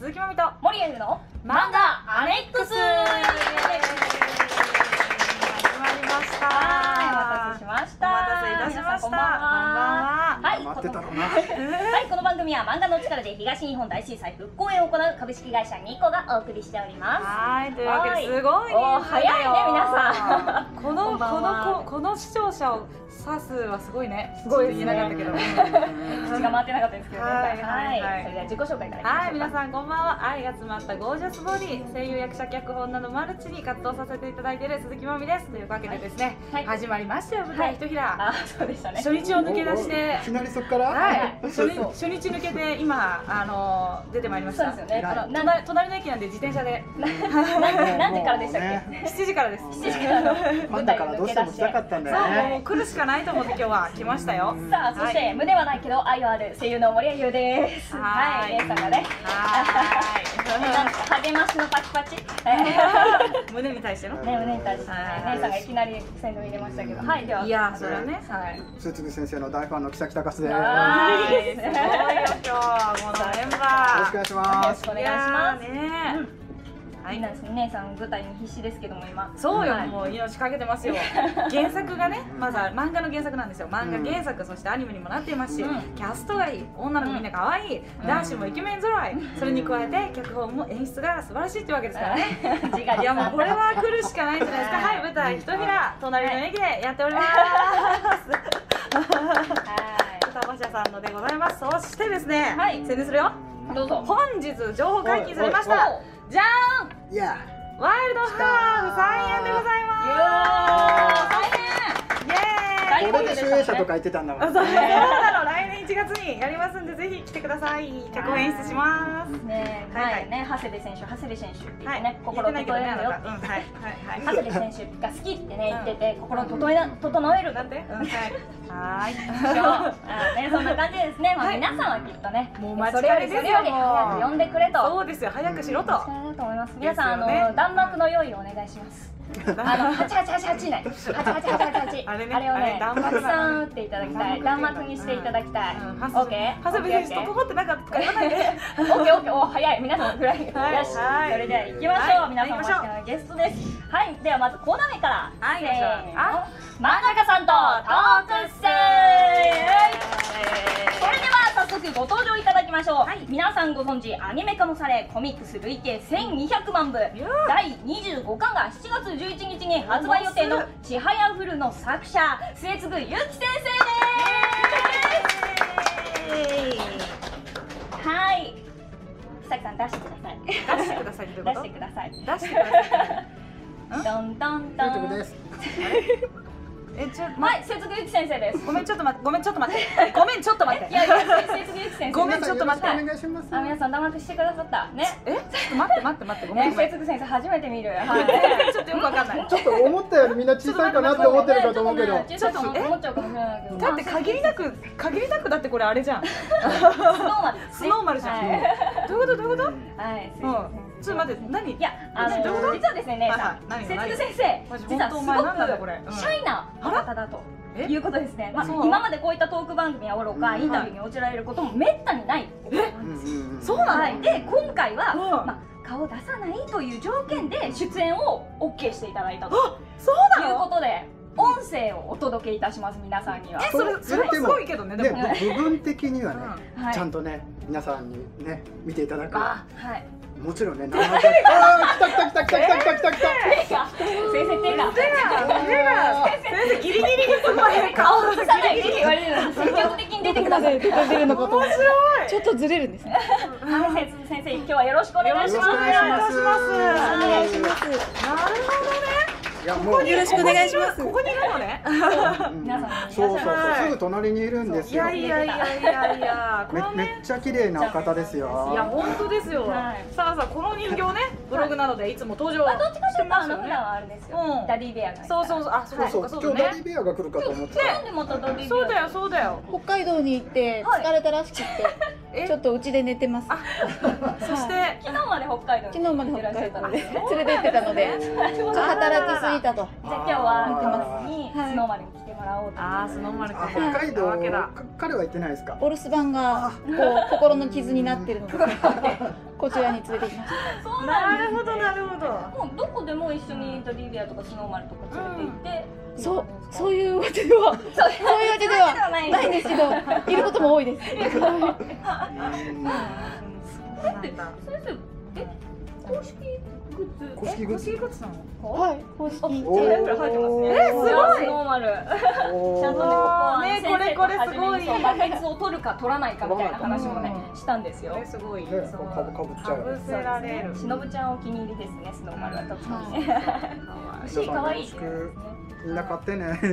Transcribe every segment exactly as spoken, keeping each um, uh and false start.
鈴木まみと森エルの漫画アネックス。 始まりました。 はい、お待たせしました。 お待たせいたしました。こんばんは。 はい、 待ってたろうな。 はい、この番組は漫画の力で東日本大震災復興へ行う株式会社ニコがお送りしております。 はい、というわけですごいお早いね皆さん。 このこんばんはこのこの視聴者を指すはすごいね。 すごいですね言えなかったけど。 口が回ってなかったですけどね。 はいはい、 はいはいそれでは自己紹介からいきましょうか。 はい、皆さんこんばんは。愛が詰まったゴージャスボディ、声優、役者、脚本などマルチに活動させていただいている鈴木まみです。というわけでですね、 はい始まりましたよ、舞台ひとひら。 あ、そうでしたね。 初日を抜け出していきなりそこから。 はい、初日そう初日抜けて今あの出てまいりました。 そうですよね。 あのあのなん隣隣の駅なんで自転車で何何時からでしたっけ？ しちじからです。 しちじからのファンだからどうしても来たかったんだそう、 よね。 もう来るしかないと思って今日は来ましたよ。 さあ、そして胸はないけど愛はある声優の森谷優です。 ははいい、姉さんがね。なんか励ましのパチパチ。 胸に対しての。 ね、胸に対してはい姉さんがいきなり宣伝入れましたけど、はい、では。 いや、それはね。 はい。 スーツグ先生の大ファンの木崎隆です。よはい、すごいよ今日はこのメンバー。 ろしくお願いしよろます。 しくお願いします。 いやーねー。 はい、みんなですね、姉さん舞台に必死ですけども今。 そうよ、 はいもう命かけてますよ。原作がね、まずは漫画の原作なんですよ。漫画原作、そしてアニメにもなっていますし、 うんキャストがいい、女の子みんな可愛い、男子もイケメン揃い、それに加えて脚本も演出が素晴らしいってわけですからね。 自画いやもうこれは来るしかないんじゃないですか。はい、舞台ひとひら隣の駅でやっております。 は歌馬車さんのでございます。そしてですね、 はい宣伝するよ。 い。どうぞ。 本日情報解禁されましおいおいた。じゃーん。 いや、 ワイルドハーフ再演でございます。イエーイ。 これで集英社とか言ってたんだもん。 そうなの、来年いちがつにやりますんで、ぜひ来てください。脚本演出します。 ね、 はい前ね、長谷部選手、長谷部選手って言ってね、 言心ってないけどね、 整えるよってあなた。うん、はい、はい、はい。 長谷部選手が好きってね言ってて、心整えな整えるなんで、うん、はい。はーい。 あね、そんな感じでですね、まあ、 はい皆さんはきっとね、 もう間違いそれよりですよそれより早く呼んでくれと。 そうですよ、早くしろと。 そうだと思います。皆さん、あですよねの弾幕の用意をお願いします。あの八八八八ね、八八八八八。 あれねあれをあれね、 弾幕なのたくさん打っていただきたい。弾幕にしていただきたい。 うんオッケー。 長谷部選手とこってなかったとか言わないで。 オッケーオッケー、お早い、皆さんフライ。よし、そはいはいれでは行きましょう。 はい皆さんお待ちかねのゲストです。はい、ではまずコーナー名から。 はいせーのあ真ん中さんとトークス。それでは早速ご登場いただきましょう。 はい皆さんご存知アニメ化もされコミックス累計せんにひゃくまんぶやーだいにじゅうごかんがしちがつじゅういちにちに発売予定の「ちはやふる」の作者末次ゆき先生です。はい、久木さん出してください。 出してくださいってこ出と。 してください。 出してください。 ドンドンドということン。 です。 え、ちょ、 はい、節句ゆき先生です。 ごめん、ちょっと待って、ごめん、ちょっと待って。ごめん、ちょっと待って。 いやいや、節句ゆき先生。 ごめんちょっと待ってはいお願いします。 あ、皆さん黙ってしてくださったね。 え、ちょっと待って、待って、待って、ごめん、 ね、 ごめん。 節句先生初めて見る。はい。 ちょっとよくわかんない。 ちょっと思ったよりみんな小さいかなって思ってるかと思うけど。 ちょっとね思っちゃうかもしれないけど。 だって限りなく、限りなくだってこれあれじゃん。 スノーマルですスね。 ノーマルじゃん。 はいどういうこと、どういうこと。 はい。 うん。ちょっと待って、何。 いや、あのどういうこと実はですね、姉さん、 はいはい何節句先生マジ、 実はすご本当お前なんなんだこれうんくシャイな方だとえいうことですね。まあそうなの今までこういったトーク番組やおろか、インタビューに応じられることもめったにない。 うんうんうん。 そうなの。 はい。で、今回はうんまあ顔出さないという条件で出演を オーケー していただいたとそういうなの。 ことで、音声をお届けいたします皆さんには。 え、それ、それすごいけどね、でも。 ね、部分的にはね、 はい。 ちゃんとね、皆さんにね、見ていただく。 あ、はい。 もちろんね、生で。ああ、来た来た来た来た来た来た来た来た。 手が先生手が手が、手が、先生ギリギリにすごい顔映さないって言われるのに積極的に出てください。 出てるのかと思って面白い。 ちょっとずれるんですね。 はい、先生先生今日はよろしくお願いします。 よろしくお願いしますお願いしますお願いします。 なるほどね。 いや、もう。 よろしくお願いします。 ここにいるのね。 うん皆さんそうそうそう、 はいすぐ隣にいるんですよ。 いやいやいやいやいや、こめのね。 めっちゃ綺麗なお方ですよ。 いや本当ですよ。 はいさあさあこの人形ね、ブログなどでいつも登場まあどっちかというとあの普してますよね。 段はあれですよ。 うんダディベアが。 そうそうそう、あ、そうかそうそう、 そうかそうだね今日ダディ。ベアが来るかと思ってた。 なんでまたダディベア。 そうだよそうだよ。 北海道に行って疲れたらしくて、 ええちょっとうちで寝てます。 そしてはい昨日まで北海道に昨日まで行ってらっしゃったので、 北海道で連れて行ってたので、ちょっと働きすぎたと。 じゃあ今日は見てマスにはいスノーマルに来てもらおうという。 あースノーマルあくん北海道わけだか彼は行ってないですか。 お留守番がこう心の傷になってるので、こちらに連れてきましそうなんですね。 なるほどなるほど。 もうどこでも一緒にトリビアとかスノーマルとか連れて行って、 た。そう、そういうわけでは、そういうわけではないんですけど、いることも多いです。 そうなんだ。 先生、え、公式グッズ公式グッズ公式グッズなの？ はい、公式。 おチェーンプル入ってますね。 えすごいスノーマル。 おーちゃんとね、ここはねね、 これこれすごい先生と初めにそうバケツを取るか取らないかみたいな話もねうんしたんですよこれ。すごい。 ねそうかぶかぶっちゃうかぶせられる。 しのぶちゃんお気に入りですね、スノーマルは特に。 かわいい欲しい、可愛い。 よろしくみんな買ってね。 はい。 はい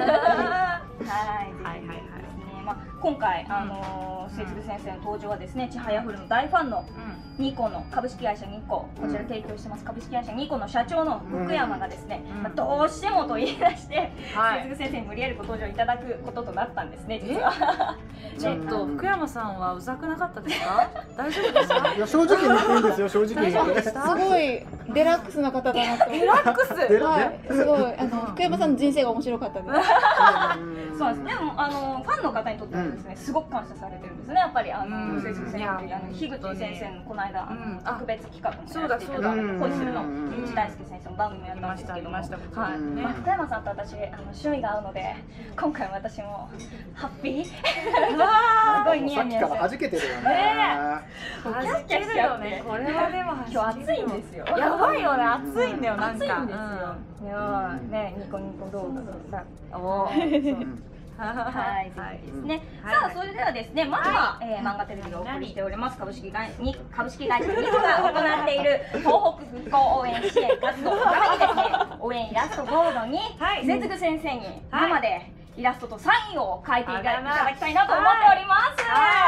はいはい。 ねまあ、今回、あのー、末次先生の登場はですね、ちはやふるの大ファンのニコの株式会社ニコ、こちら提供してます株式会社ニコの社長の福山がですね、 うんまあ、どうしてもと言い出して、 はい末次先生に無理やりご登場いただくこととなったんですね、実は。 ちょっと福山さんはうざくなかったですか？大丈夫ですか？ いや正直に言っていいんですよ、正直に大丈夫言って。 でした？ すごいデラックスな方だなと。 デラックス。 デラはい、すごいあの福山さんの人生が面白かったです。 そうなんです。でもあのファンの方にとってはですね、すごく感謝されてるんですね。やっぱりあうんの末次先生というあの樋口先生のこの間あうんの特別企画もそうだやらせていただいて、 そうだ恋するのうん樋口大輔先生の番組をやったんですけども、はい。 見ました見ましたうんまあ福山さんと私あの趣味が合うので、今回私もハッピー。すごいニヤニヤさっきからして。 弾けてるよね。 弾けるよね。これはでも今日暑いんですよ。 やばいよね。暑いんだよなんか。 暑いんですよ。いやーねニコニコ動画さ。 おうー。 んはい、ぜひですね。 はいさあ、それではですね、まずは、えー、漫画テレビがお送りしております株式会に株式会社ニコが行っている東北復興応援支援活動のためにですね、応援イラストボードにはい末次先生にはい生でイラストとサインを書いていただあららいただきたいなと思っております。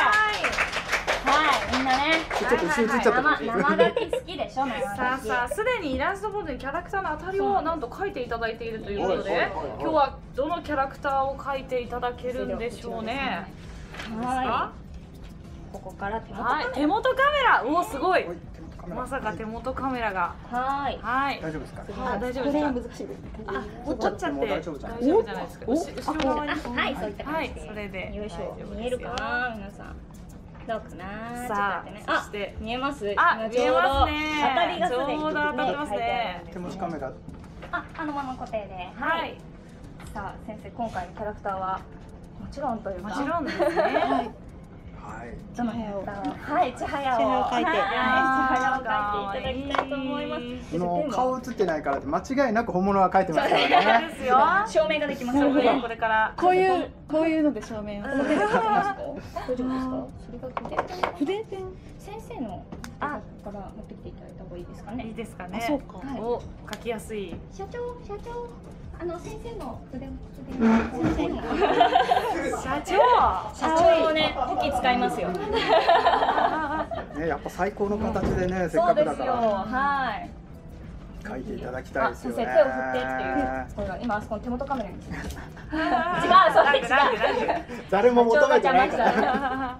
はい、みんなね、 ちょっと一瞬映っちゃったかもし生れない。 生書き好きでしょ、生さあ書き。 さあすでにイラストボードにキャラクターの当たりをなんと書いていただいているということで、 はいはいはいはい今日はどのキャラクターを書いていただけるんでしょうね。 はい。ここから手元カはい、 メ手元カメラ。おおすごいお。い手元カメラまさか手元カメラが。 ラ。はい。 はい。 大丈夫ですか。 あ大丈夫これはですか。 難しいです。 あ折っちゃっても大丈夫じゃない大丈夫じゃないですか。 お後後ろ側に。 あはい、そういったはい感じで。 それでよいしょ大丈夫ですよ見えるかな、皆さん。どうかな。 さあちょっと待ってねそして見えます。 あ今見えますね当たりがすでにちょうど当たってますね書いてあるんです手持ちカメラ。 あ、あのまま固定で。 はい。 さあ、先生、今回のキャラクターはもちろんというか。 もちろんですね。 はい。 はい。 どの部屋を。はい、千早を。 千早を描いてはい、千早を描いていただきたいと思います。 もう顔映ってないからって間違いなく本物は描いてますからね。 ですよ。 証明ができますそよね。 これから。 こういうこういうので証明を。 この手で書きますか。大丈夫ですか。それが筆ペン。 筆ペン。 先生のあから持ってきていただいた方がいいですかいいね。 ですかね。 あ、そうか。 はいお書きやすい。 社長、社長、あの先生の筆筆先生の社長。 社長をね、武器使いますよ。 ね、やっぱ最高の形でね、せっそうですよ。 かくだからはい。 描いていただきたいあ、 ですよね。 先生手を振ってっていう。ほら、今あそこの手元カメラに。違う、それ違う。 誰も求めてないか社長が邪魔しら。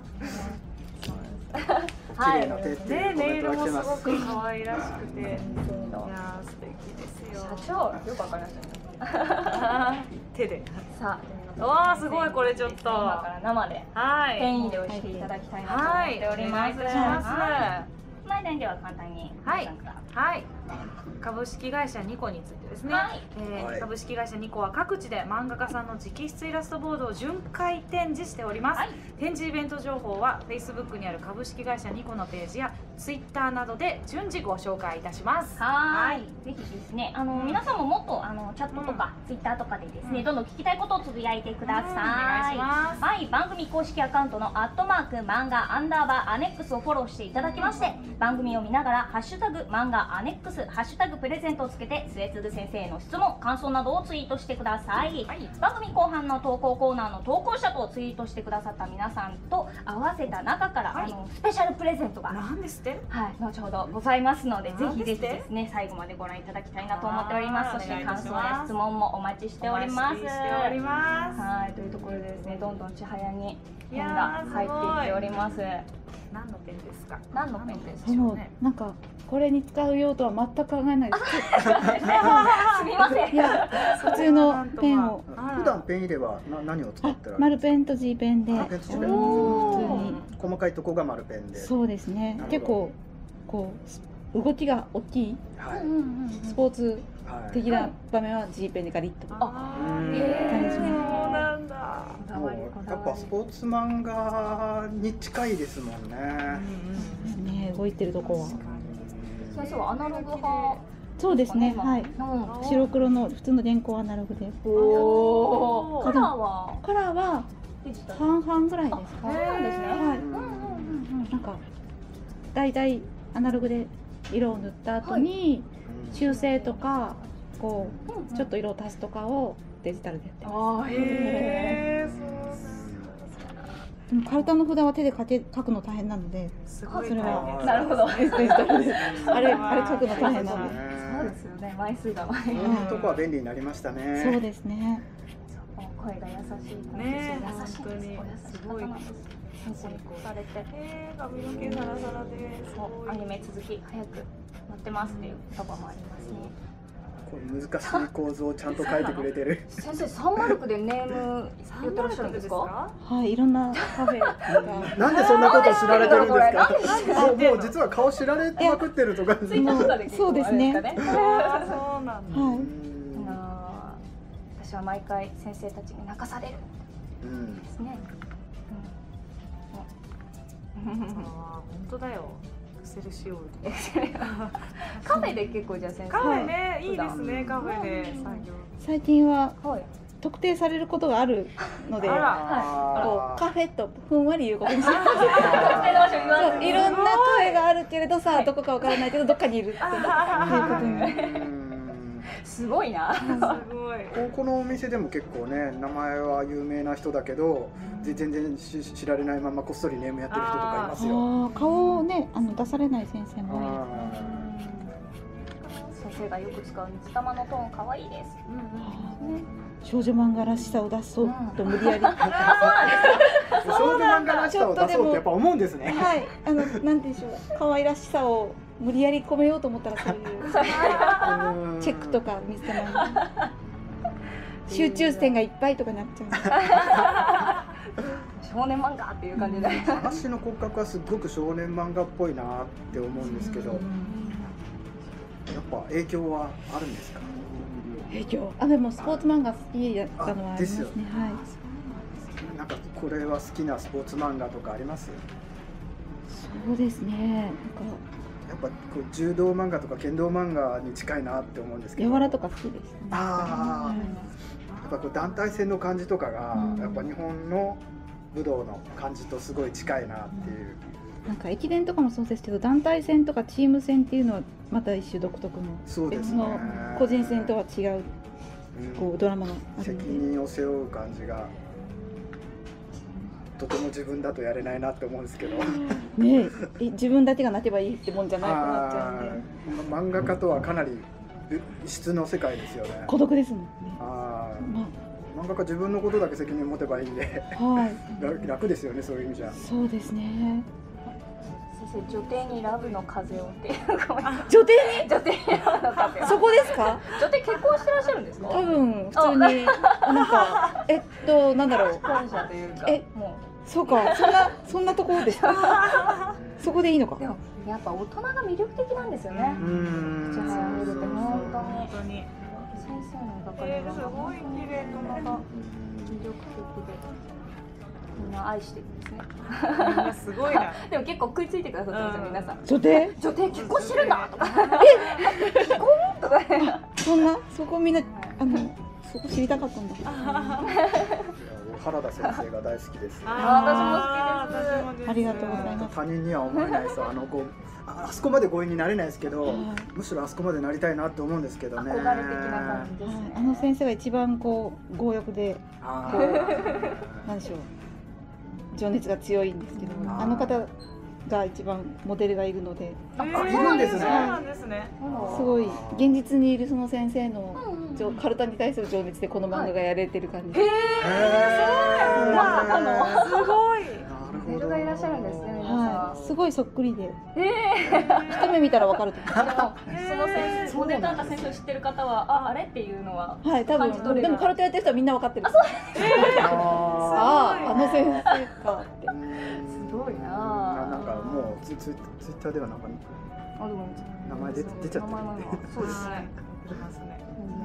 はい。 綺麗な手っていうねネイルコメントが来てもすごます。 く可愛らしくて。いやー素敵ですよ。 社長、よくわかりましたね。 手で。 さあ、 わあすごいこれちょっと。 今から生ではい。 ペン入れをしていただきたいなと思はい。 っております。 お願いいたします。 前段では簡単にはい皆さんからはい。株式会社ニコについてですね、 はいえーはい株式会社ニコは各地で漫画家さんの直筆イラストボードを巡回展示しております、 はい展示イベント情報は Facebook にある株式会社ニコのページや Twitter などで順次ご紹介いたします。 はーい、ぜひですね、あの、皆さんももっとあのチャットとか、ツイッターとかでですね、 うんどんどん聞きたいことをつぶやいてください。 うんお願いしますはい、番組公式アカウントのアットマーク漫画アンダーバーアネックスをフォローしていただきまして、 番組を見ながらハッシュタグ漫画アネックスハッシュタグプレゼントをつけて末次先生への質問感想などをツイートしてください、はい、番組後半の投稿コーナーの投稿者とツイートしてくださった皆さんと合わせた中から、はい、あのスペシャルプレゼントがなんですって、 はい、後ほどございますのでぜひぜひですね最後までご覧いただきたいなと思っております。そして感想や質問もお待ちしております。 しております。 はい、というところでですねどんどんちはやにペンが入っていっております。 何のペンですか？ 何のペンですか？ そのなんかこれに使う用途は全く考えないです。 すみません。 いや普通のペンを。 普段ペン入れはな何を使ってられる？ 丸ペンと G ペンで。 丸ペンと G ペン。 普通に。 細かいとこが丸ペンで。 そうですね。結構こう動きが大きい。 はい。 スポーツ的な場面は G ペンでガリッと。 あ、 へえ。そうなんだ。 やっぱスポーツ漫画に近いですもんね。 ですね。動いてるとこは。 先生はアナログ派。 そうですね。はい。白黒の普通の原稿アナログで。 おお。カラーは？ カラーは半々ぐらいですか。 そうなんですね。 はい。なんかだいたいアナログで色を塗った後に修正とかこうちょっと色を足すとかをデジタルでやってます。 ああ、へえ。 でもカルタの札は手で書け書くの大変なので、 すごいそれはなるほど。 デジタルであれあれ書くの大変なので。 そうですよね。枚数が枚数。 そういうとこは便利になりましたね。 そうですね。 声が優しい。 ね、 優しい。 本当にすごい。 先生にこうされて。 ええ、髪の毛サラサラで。 そう、アニメ続き早くなってますっていう言葉もありますね。 こう難しい構造をちゃんと書いてくれてる。 先生、サンマルクでネームやってらっしゃるんですか？ はい、いろんなカフェが。 なんでそんなこと知られてるんですか？もう実は顔知られまくってるとか。 そうですね。 そうなんだ。 はい。 私は毎回先生たちに泣かされる。ですね。 ああ、本当だよ。エクセルシオール。 カフェで結構じゃあ先生。 カフェね、いいですね。カフェで作業。 最近は特定されることがあるので、こうカフェとふんわり言うことにしてます。いろんなカフェがあるけれどさ、どこかわからないけどどっかにいるっていうことに。 すごいな。 すごい。 このお店でも結構ね、名前は有名な人だけど、全然知られないままこっそりネームやってる人とかいますよ。 顔をね、あの出されない先生も多い。先生がよく使う水玉のトーン可愛いです。 少女漫画らしさを出そうと無理やり。 少女漫画らしさを出そうってやっぱ思うんですね。 はい、あのなんて言うんでしょう、可愛らしさを無理やり込めようと思ったらそういうチェックとか水玉に集中線がいっぱいとかになっちゃう。少年漫画っていう感じで。 話の骨格はすごく少年漫画っぽいなって思うんですけど、やっぱ影響はあるんですか？ 影響。あ、でもスポーツ漫画好きだったのはありますね。はい。 なんかこれは好きなスポーツ漫画とかあります？ そうですね。なんかやっぱこう柔道漫画とか剣道漫画に近いなって思うんですけど。 柔らとか好きですね。 ああ。やっぱこう団体戦の感じとかが、やっぱ日本の武道の感じとすごい近いなっていう。 なんか駅伝とかもそうですけど、団体戦とかチーム戦っていうのはまた一種独特の、 そうですね、 個人戦とは違う、こうドラマがあるので、 責任を背負う感じがとても自分だとやれないなって思うんですけどねえ、自分だけが泣けばいいってもんじゃないくなっちゃうんで、 漫画家とはかなり異質の世界ですよね。 孤独ですもんね。 あ、まあ、漫画家自分のことだけ責任を持てばいいんで、はい、楽ですよね、そういう意味じゃ。 そうですね。 女帝にラブの風をっていう女帝に女帝にラブの風をそこですか？ 女帝結婚してらっしゃるんですか？ 多分普通になんかえっとなんだろう、 婚者というか、 えもうそうか、そんなそんなところですか？そこでいいのか？ でもやっぱ大人が魅力的なんですよね。うん、じゃあ見ると本当に先生の描かれるのがすごい綺麗となんか魅力的で。みんな愛してるんですね。 みんなすごいな。 でも結構食いついてくださってますよ、皆さん。 女帝？ 女帝結婚してるんだとか。え？結婚とか。 そんなそこみんなあのそこ知りたかったんだ。 原田先生が大好きです。 あー、私も好きです。 ありがとうございます。 他人には思えないです。あのこうあそこまで強引になれないですけど、 はい、 むしろあそこまでなりたいなって思うんですけどね。 憧れ的な感じですね。 あの先生が一番こう強欲で、 あこうなんでしょう、情熱が強いんですけど、 あーあの方が一番モデルがいるので、 えー、 いるんですねそうなんですね。 すごい現実にいるその先生の情カルタに対する情熱でこの漫画がやれてる感じです。 へーまさかのすごい。 モデルがいらっしゃるんですね、皆さん。 はい、すごいそっくりで、 え一目見たらわかると思いまー、その先生、モデルだった先生を知ってる方は、あ、あれっていうのは。 す。はい、多感じ取れる分でもカルタやってる人はみんなわかってる。 あああ、あの先生かって。 すごいななあ。 なんかもうツイツイツイッターではなんかあ、でも名前出出ちゃってる名前は今そうですはいね。 いますね。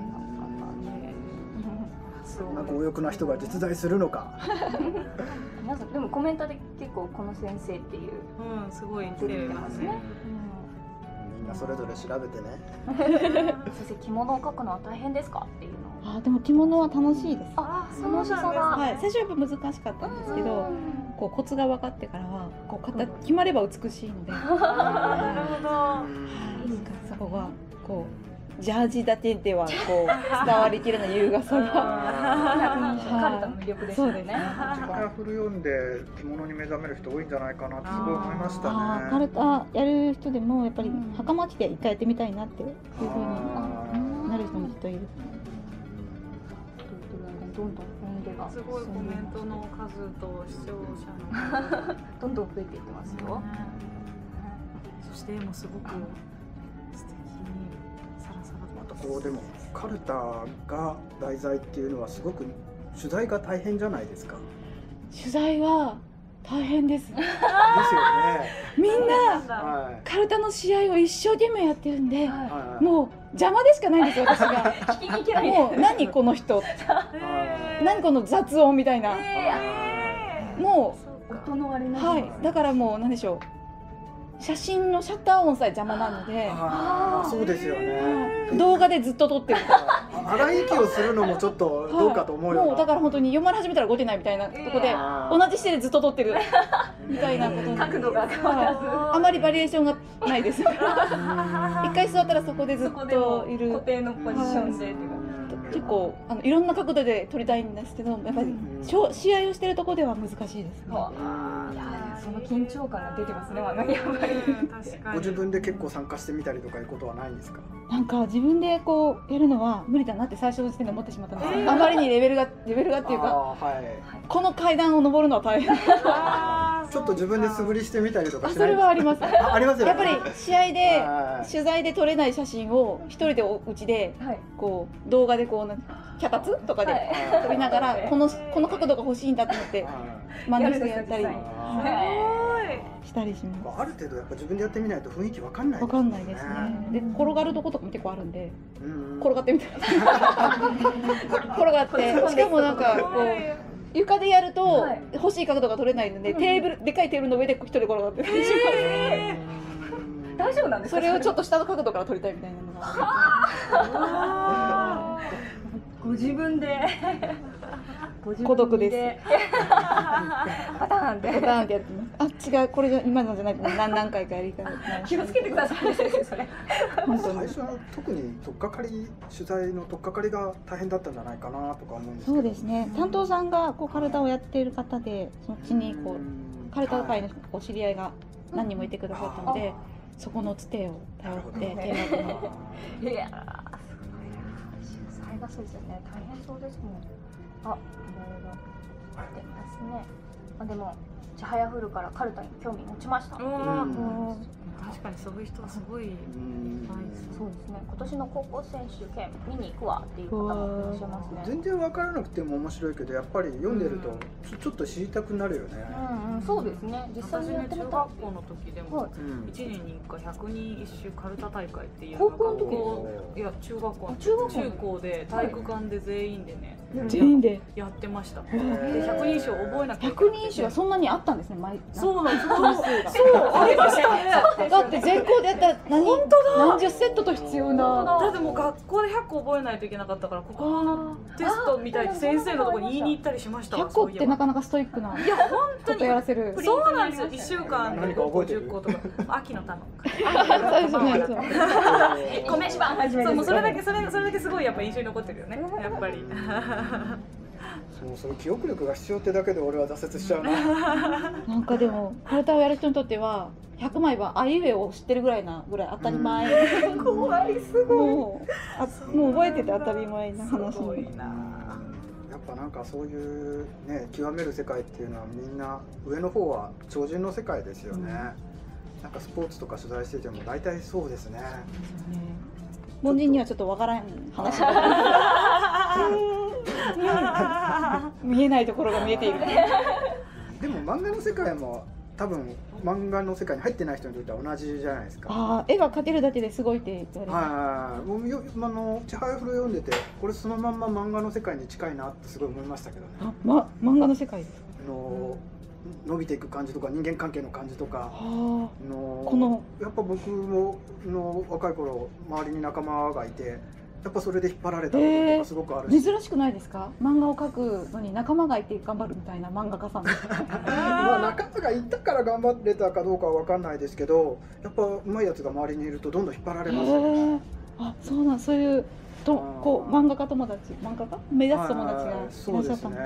すごいなんか強欲な人が実在するのか。 皆さんでもコメントで結構この先生っていう、 うん、すごい来てますね。 みんなそれぞれ調べてね。 先生着物を描くのは大変ですかっていうのを。 あ、でも着物は楽しいです。 あ、 そう楽しさが。 はい、最初はやっぱ難しかったんですけど、こうコツが分かってからはこう形決まれば美しいので、 なるほど。 はいそこがこうジャージだけではこう伝わりきれない優雅さが。 カルタの魅力ですよね。 時間フル読んで着物に目覚める人多いんじゃないかなってすごい思いましたあーカね。 ルタやる人でもやっぱり袴着て一回やってみたいなっていう風にあーなる人もきっといる。 どんどん本出がすごいコメントの数と視聴者のどんどん増えていってますよ。 そしてもうすごく素敵にサラサラと。 こうでもカルタが題材っていうのはすごく取材が大変じゃないですか。 取材は大変です。 ですよね。 みんなはい。 カルタの試合を一生懸命やってるんで、 はいもう邪魔でしかないんですよ私が。 聞きに行けない。 もう何この人、何この雑音みたいな。も音の割れうな。 はいだからもう何でしょう、写真のシャッター音さえ邪魔なので、 あーそうですよね。 動画でずっと撮ってる。 荒い息をするのもちょっとどうかと思うような。 もうだから本当に読まれ始めたら動けないみたいなとこで、 あー同じ姿勢でずっっと撮ってるみたいなことに角度が変わらず。 はいあまりバリエーションがないです。一回座ったらそこでずっそこでもといる固。定のポジションでっていうか。 結構あのいろんな角度で撮りたいんですけど、やっぱりしょ試合をしてるところでは難しいですね。 いやその緊張感が出てますね。あのやっぱり。 確かに。 ご自分で結構参加してみたりとかいうことはないんですか。 なんか自分でこうやるのは無理だなって最初の時点で思ってしまったんですよ。あまりにレベルがレベルがっていうか、 あーはい。 この階段を登るのは大変。 あーちょっと自分で素振りしてみたりとかあそしないですか。 れはあります。 あありますよね。 やっぱり試合ではい取材で撮れない写真を一人でお家ではい。 こう動画でこうなん脚立とかではい撮りながらこのこの角度が欲しいんだと思ってはい真似してやったりやるんですしたりしまある程度やっぱ自分でやってみないと雰囲気わかんないす。わかんないですね。で転がるとことかも結構あるんでうん転がってみたり転がってしかもなんかこう床でやるとはい欲しい角度が取れないのでテーブルでかいテーブルの上で一人転がってたりしうん大丈夫なんでか。 ますすそれをちょっと下の角度から撮りたいみたいなのがあご自分で。 孤独ですパターンで。 るパターンってやってますあ違うこれじゃ今のじゃないと何何回かやりたい気をつけてくださいね先生それ。 本当に最初の特に取っかかり取材の取っかかりが大変だったんじゃないかなとか思うんですけど。 そうですね担当さんがこうカルタをやっている方でそっちにこうカルタ界のお知り合いが何人もいてくださったので、そこのつてを頼ってなるほど見学のいやーすごいな。取材がそうですよね。大変そうですもん。あ、いろいろ出てますね。あでもちはやふるからカルタに興味持ちました。 うわうんー確かにそういう人はすごいいっうんぱいいそうそうですね。今年の高校選手権見に行くわっていう方もいらっしゃいますね。 全然わからなくても面白いけどやっぱり読んでるとちょちょっと知りたくなるよね。 うんうん、そうですね。実際私ね中にやってみたい。 学校の時でもはいうんいちねんにいっかいひゃくにん一周カルタ大会っていう高校の時学校いや中学校あ中学校中高で体育館で全員でね全員でやってました。でへー百人一首を覚えなきゃいけ百ない。 人一首はそんなにあったんですね。毎そうなんです。 そうそうありましたね。 だって全校でやったら何本当だ。 何十セットと必要な。 だってもう学校でひゃっこ覚えないといけなかったから、ここのテストみたいに先生のところに言いに行ったりしましたわ。 ひゃっこってなかかなかストイックな。 いや本当にことやらせる。 そうなんですよ。一週間で何か覚えてるじゅっことか。秋の種。 そうですね。そう米一番初めそうもうそれだけけそれそれだけすごいやっぱ印象に残ってるよね。やっぱり。 そうそれ記憶力が必要ってだけで俺は挫折しちゃうな。 なんかでもこの歌をやる人にとってはひゃくまいはあいうえを知ってるぐらいなぐらい当たり前。 怖いすごい。 もうあもう覚えてて当たり前な話。 すごいな。 やっぱなんかそういうね極める世界っていうのはみんな上の方は超人の世界ですよね。なんかスポーツとか取材してても大体そうですね。 凡人にはちょっとわからん話が見えないところが見えている。 でも漫画の世界も多分漫画の世界に入ってない人にとっては同じじゃないですか。 ああ、絵が描けるだけですごいって言われる。 はい、もうよあのちはやふる読んでてこれそのまんま漫画の世界に近いなってすごい思いましたけどね。 あ、ま、漫画の世界です。 あの伸びていく感じとか人間関係の感じとかあのこのやっぱ僕もの若い頃周りに仲間がいてやっぱそれで引っ張られたこととかすごくあるし、 珍しくないですか？漫画を描くのに仲間がいて頑張るみたいな漫画家さん。 まあ仲間がいたから頑張れたかどうかは分かんないですけどやっぱうまいやつが周りにいるとどんどん引っ張られますよね。 へーあ、そうなん、そういうとこう漫画家友達、漫画家目指す友達がいらっしゃったんですね。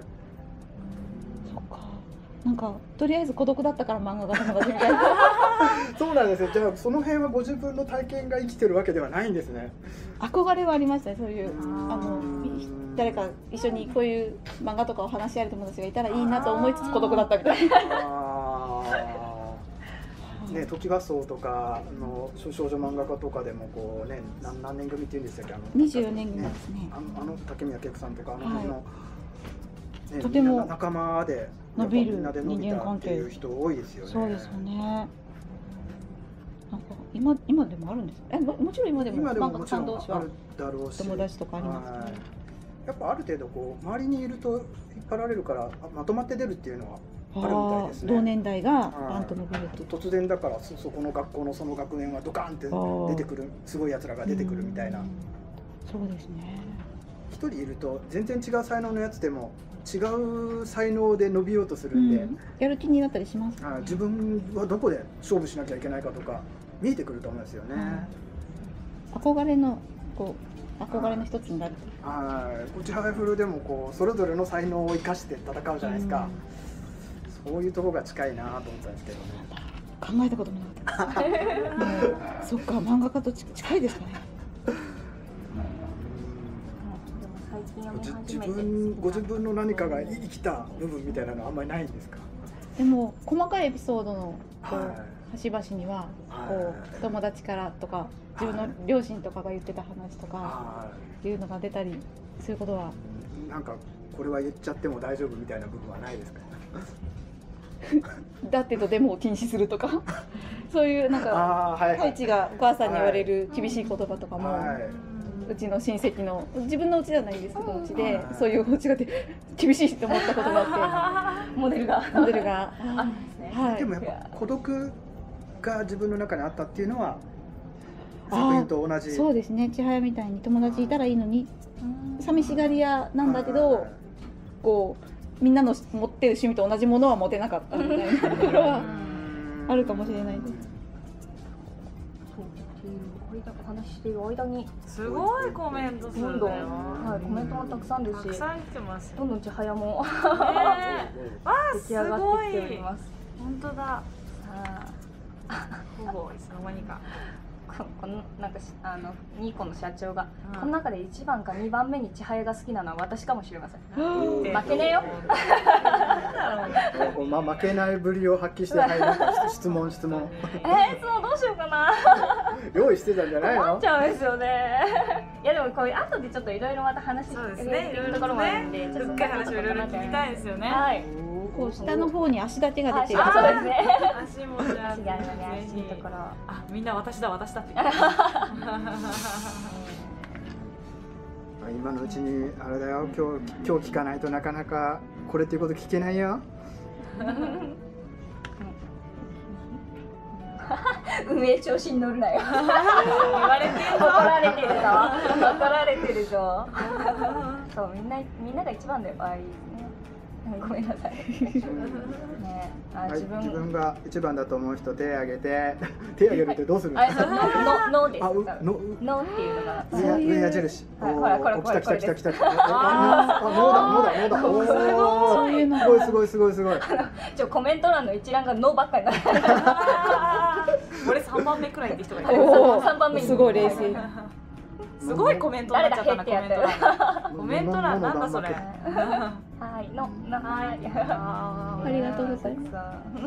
そっか。なんかとりあえず孤独だったから漫画家友達みたいな。 そうなんですよ。じゃあその辺はご自分の体験が生きてるわけではないんですね。 憧れはありましたね。そういうあのうん誰か一緒にこういう漫画とかを話し合える友達がいたらいいなと思いつつ孤独だったみたいな。 あーね、トキワ荘とかの少女漫画家とかでもこうね何, 何年組っていうんでしたっけ、あのにじゅうよねん組ですね。 あのあの竹宮恵子さんとかあの辺の、ね、 とてもみんな仲間で伸びるみんなで伸びたっていう人多いですよね。 そうですよね。なんか今今でもあるんですか？え、ももちろん今でも今でも漫画もちろん家さん同士はあるだろうし、 友達とかありますけど、 はいやっぱある程度こう周りにいると引っ張られるからあまとまって出るっていうのはあるみたいですね。 同年代がバンと伸びると。 突然だから そ, そこの学校のその学年はドカンって出てくるすごいやつらが出てくるみたいな。 そうですね。 一人いると全然違う才能のやつでも違う才能で伸びようとするんで、 うん、やる気になったりします、ね、 自分はどこで勝負しなきゃいけないかとか見えてくると思うんですよね。 うん、憧れのこう憧れの一つになる。 はい、こちらフルでもこうそれぞれの才能を生かして戦うじゃないですか。うん、そういうところが近いなと思ったんですけどね。 考えたこともなかった。もうそっか、漫画家と近いですかね。 自分ご自分の何かが生きた部分みたいなのはあんまりないんですか？ でも細かいエピソードのこう、 はい、 端々にはこう友達からとか自分の両親とかが言ってた話とかいうのが出たりすることは、 なんかこれは言っちゃっても大丈夫みたいな部分はないですか？ だってとでもを禁止するとかそういうなんか太一がお母さんに言われる厳しい言葉とかも、はい、うちの親戚の自分のうちじゃないですけどうちでそういうお家がで厳しいと思ったことがあってモデルがモデルがはい、でもやっぱ孤独が自分の中にあったっていうのは作品と同じ。 そうですね。千早みたいに友達いたらいいのに寂しがり屋なんだけどこうみんなの持ってる趣味と同じものは持てなかったみたいなところはあるかもしれないです。 お話ししている間にすごいコメントするんだよ。 はい、コメントもたくさんですし、 たくさん来てます。 どんどん千早もねわあ出来上がってきております。 本当だ。さあ、ほぼいつの間にか。 このなんかあのニーコの社長が、うん、この中でいちばんかにばんめに千早が好きなのは私かもしれません。負けねえよ。 まあ負けないぶりを発揮して、はい、なんか質問質問。 えー、質問どうしようかな。 用意してたんじゃないの？ 困っちゃうんですよね。いやでもこういう後でちょっといろいろまた話していくところもあるんで、 ちょっと深い話をいろいろ聞きたいですよね。 はい。 こう下の方に足立てが出てる。 そうですね。 足もじゃあ、 足があるのね、足のところ。 あ、みんな私だ私だって。 は今のうちにあれだよ、今日今日聞かないとなかなかこれっていうこと聞けないよ。 運営調子に乗るなよ。 言われてるぞ。 怒られてるぞ。怒られてるぞ。そう、みんなみんなが一番だよ。あ、いいですね。ごめんなさい。ね、あ、 はい、 自分、 自分が一番だと思う人手挙げて、手挙げるってどうするんですあ、 か。 ノノノです。 あ、う、の、 ノっていうのが。 上上矢印。 はいほらこれおーこれ来た来た来た来た。 これあ、ノーだノーだノーだ。おーそういうのすごいすごいすごいすごい。 ちょコメント欄の一覧がノばっかりなる。 俺三番目くらいって人がいる。 お三番目にすごい冷静。 すごいコメントになっちゃったな、コメント欄。コメント欄なんだそれ。 はい、の、の、はい。 あありがとうございます。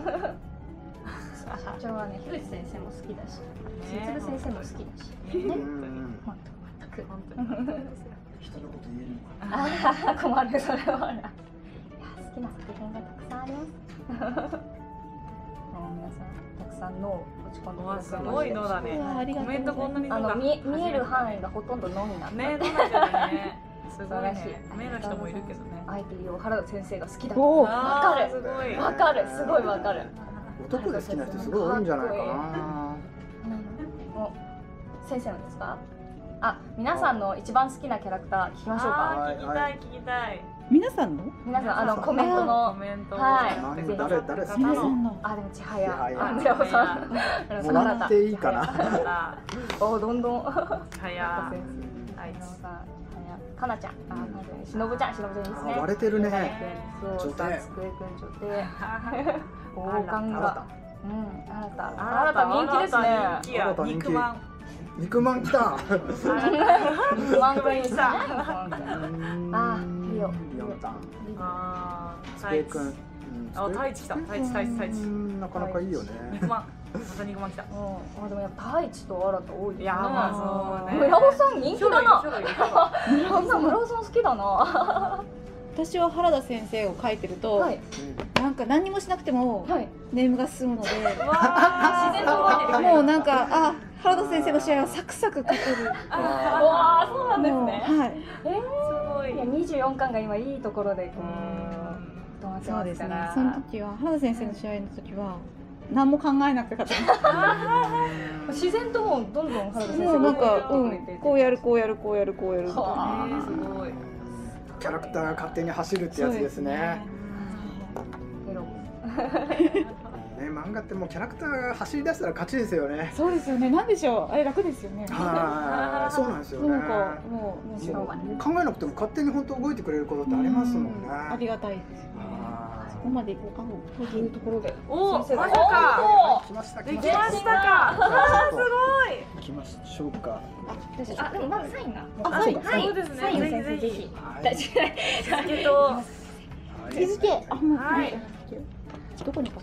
社長はね、樋口先生も好きだし、節分先生も好きだし。 うんうんまったく。 本当に。 人のこと言えるのか。 ああ、困る、それはほら。いや、好きな作品がたくさんあります。もう皆さん、たくさん脳を打ち込んでくわださい。 すごいのだね。 うわありがとうございますコメントこんなにあの、 のが見、見える範囲がほとんど脳になった。 ね、どうなっちゃったね。すごい素晴らしいね。目の人もいるけどね。 あえて言う原田先生が好きだ。 おお。 わかるあーすごい。 わかる、すごいわかる。 男で好きな人すごい多いんじゃないかな。 お、先生のですか？あ、皆さんの一番好きなキャラクター聞きましょうか。 あー、聞きたい聞きたい。 皆さんの？ 皆さんあのコメントコの、 メントをはい何誰誰好き皆さんの。 あでも千早、 千早あ村尾さん、 もらっていいかな。 な。 おどんどん。 はや。 先生、 はい村尾さん、千早、かなちゃん、あ、なんでしのぶちゃん、しのぶちゃんいいですね。 あ割れてるね。 そう、さつくえくん女帝、王冠が、うん、新た、新新たた人気ですね。 人気や。肉まん。 肉まん来た。 肉まんくんいいですね。あ、リオ、 リオンタン。 ああ。 スペイ君。 あ、太一来た。太一太一太一。 なかなかいいよね。 肉まん。また肉まん来た。 うん、あでもやっぱ太一と新た多いですね。 いやまあそうね。 村尾さん人気だな。 種類いる種類いるみんな村尾さん好きだな。 私は原田先生を書いてると、 はいなんか何にもしなくてもはい。 ネームが進むので、 わー自然と覚えてるもうなんかあ原田先生の試合はサクサク書ける。 わあそうなんですもうね。 はい。 えすごいー、いやにじゅうよんかんが今いいところでこう止まってそうですねますから。。 その時は原田先生の試合の時は何も考えなくて勝てま自然ともうどんどん原田す。 先生もうなんか、 がうん覚えてくれて、 こうやるこうやるこうやるこうやるみたいな。 はえーすごい。 キャラクターが勝手に走るってやつですね。 ペロね、漫画ってもうキャラクターが走り出したら勝ちですよね。 そうですよね。なんでしょう。あれ楽ですよね。 はい、そうなんですよね。 なんかもうなんもかう考えなくても勝手に本当動いてくれることってありますもんね。 ありがたいですよね。 はここまで行こうかも。 というところで。 おお、まさ先生か。 い来ましたでき来ましましたか。あーすごい。 た。行きましょうか。 あでもまずサインが。 あ、そうはいそうですねサインをぜひぜひ先生ぜひ。 はい大事ない。 日付と。 日付。あ、もうはいどこにか。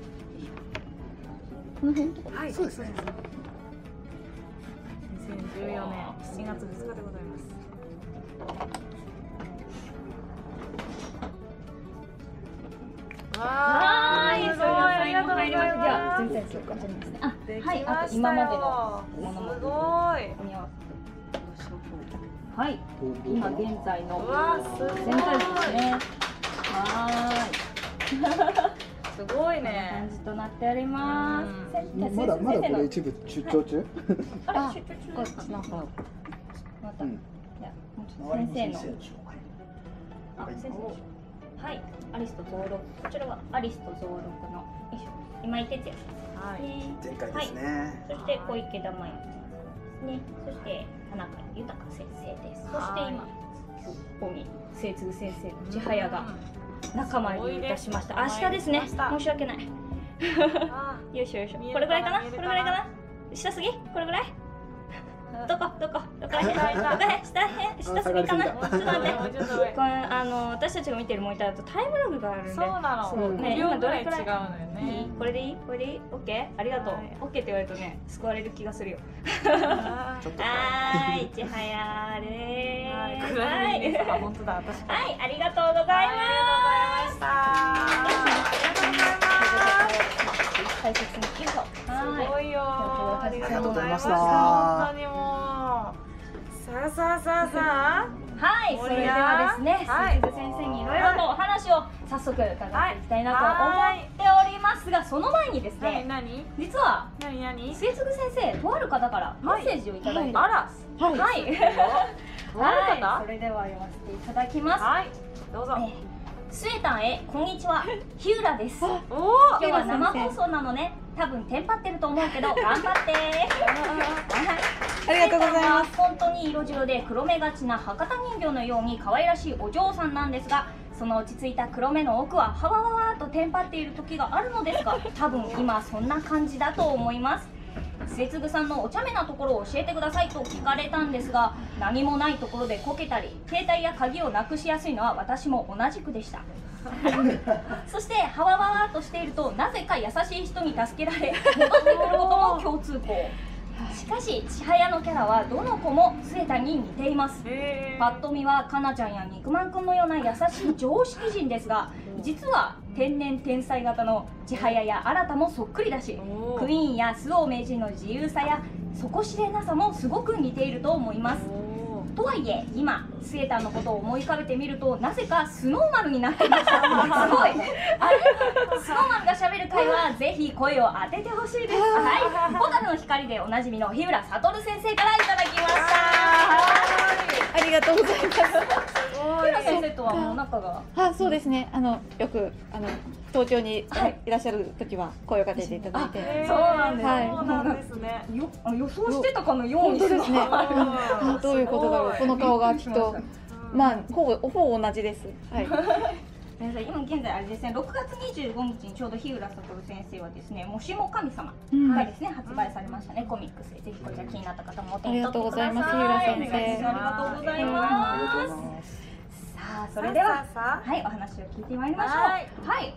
この辺とか。 はい。 そうですね。 にせんじゅうよねんしちがつふつかでございます。わーい、すごい、ありがとうございじゃあます。 先生そうかじゃあますね。あできはいあとましたよ。 今までのものもすごい。 組み合わせはい今現在のうわーすごい全体図ですね。はすごいーい。 ね感。じとなっておりますうん。 先生まだまだこれ先生の一部出張中。 あれあ出張中こっちの方。 またうんじゃあもうちょっと周り先生のに先生の紹介。 あ先生のはいアリスト増録こちらはアリスト増録のよいしょ今井哲也はい。 ですね。 前回ですね。 そして小池田真也ですね。そして田中豊先生です。そして今ここに末次先生の千早が仲間入りいたしました。明日ですね。申し訳ない。 あよいしょよいしょ。 見えるこれぐらいかな？こ見えるかなれぐらいかな？下すぎ？これぐらい？どこどこどこらへん？どこらへん？下へん？下すぎかな？ちょっと待って。 もうちょっと上これあの私たちが見てるモニターだとタイムラグがあるんで。 そうなの。 そうねごびょうぐらい違うのよいいね。 これでいいこれでいいオッケーありがとう、 はいオッケーって言われるとね救われる気がするよあちょっと。 はーい千早でーはい。 ーすクラリネスあはい本当だ確かに。 はいありがとうございますありがとうございました。 大切にキュッとすごいよ。ありがとうございました。 ありがとうございました本当にもう。さあさあさあさあ。 はい、それではですね、鈴木先生にいろいろとお話を早速伺っていきたいなと思っておりますが、その前にですね、実は何何末次先生、とある方からメッセージをいただいております。 あら、 はい、 はい、 それでは読ませていただきます。 はい、どうぞ。 スエタンへ、こんにちは、日浦です。 おお、 今日は生放送なのね、多分テンパってると思うけど頑張って。 ありがとうございます。 本当に色白で黒目がちな博多人形のように可愛らしいお嬢さんなんですが、その落ち着いた黒目の奥はハワワワーとテンパっている時があるのですが、多分今そんな感じだと思います。末次さんのお茶目なところを教えてくださいと聞かれたんですが、何もないところでこけたり携帯や鍵をなくしやすいのは私も同じくでした。そしてハワワワーとしているとなぜか優しい人に助けられ戻ってくることも共通項。しかし千早のキャラはどの子もスエタに似ています。パッと見はかなちゃんや肉まんくんのような優しい常識人ですが、実は天然天才型の千早や新もそっくりだし、クイーンや周防名人の自由さや底知れなさもすごく似ていると思います。とはいえ今スエタのことを思い浮かべてみると、なぜかスノーマルになっていました。すごいあれスノーマルがしゃべる回はぜひ声を当ててほしいです。はい、蛍の光でおなじみの日浦悟先生からいただきました。 ありがとうございます。 日浦先生とはもう仲が、 あ、そうですね。あのよくあの東京にいらっしゃる時は声をかけていただいて、 そうなんです。 そうなんですね。 よ予想してたかのように。 本当ですね。どういうことだろう。この顔がきっとまあほぼほぼ同じです。はい。 今現在あれですね、ろくがつにじゅうごにちにちょうど日浦悟先生はですね、もしも神様がですね、発売されましたね、コミックスで、ぜひこちら気になった方もお手に取ってください。 ありがとうございます、日浦先生。 ありがとうございます。さあ、それでははい、お話を聞いてまいりましょう。はい、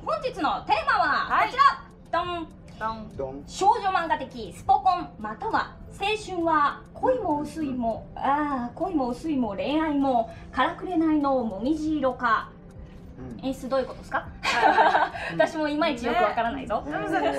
本日のテーマはこちら、ドンドン。 少女漫画的スポコンまたは青春は恋も薄いもああ恋も薄いも恋愛もからくれないのもみじ色か。演出どういうことですか？私もいまいちよくわからないぞ。 我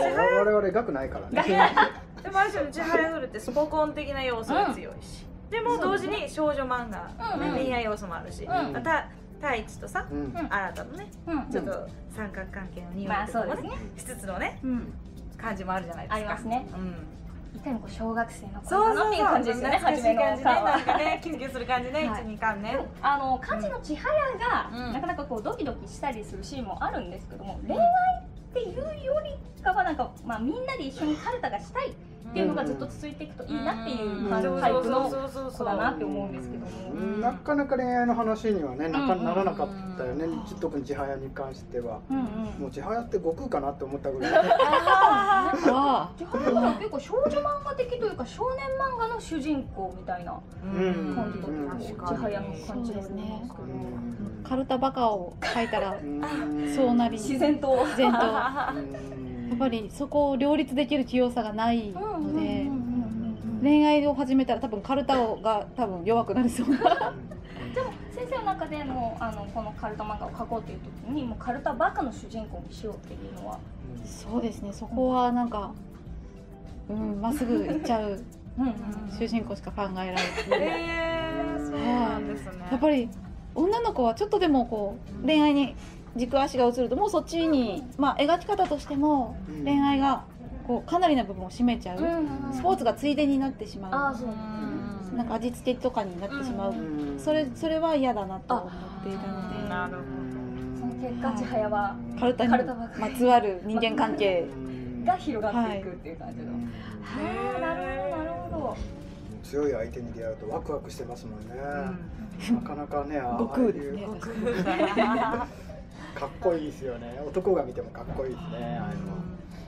々描くないからね。 でもあれですよね、千早グルってスポコン的な要素が強いし、でも同時に少女漫画恋愛要素もあるし、太一とさ、新たのね、ちょっと三角関係の匂いとかもねしつつのね感じもあるじゃないですか。 ありますね。いかにも小学生のそうそうっていう感じですよね。初めの感じね、なんかね、キュンキュンする感じね、一二巻ね。 あの漢字の千早がなかなかこうドキドキしたりするシーンもあるんですけども、恋愛っていうよりかはなんかまあみんなで一緒にカルタがしたいっていうのがずっと続いていくといいなっていうタイプの子だなって思うんですけども、 なかなか恋愛の話にはねならなかったよね。特に千早に関しては、もう千早って悟空かなって思ったぐらい。 結構少女漫画的というか少年漫画の主人公みたいな感じだった千早の感じですね。 カルタバカを書いたらそうなり自然と自然とやっぱりそこを両立できる器用さがないので、恋愛を始めたら多分カルタが多分弱くなりそうな。 でも先生の中でもあのこのカルタ漫画を描こうっていう時にもうカルタバカの主人公にしようっていうのは、 そうですね、そこはなんかうんまっすぐいっちゃう主人公しか考えられない。 えー、そうなんですね。 やっぱり女の子はちょっとでもこう恋愛に軸足が移るともうそっちに、まあ、描き方としても恋愛がこうかなりな部分を占めちゃう、スポーツがついでになってしまう、なんか味付けとかになってしまう、それそれは嫌だなと思っていたので、 なるほど。 その結果千早はカルタにまつわる人間関係が広がっていくっていう感じの。はあ、なるほどなるほど。 強い相手に出会うとワクワクしてますもんね。なかなかね、あ悟空ですね。 かっこいいですよね。男が見てもかっこいいですね。ああいうの。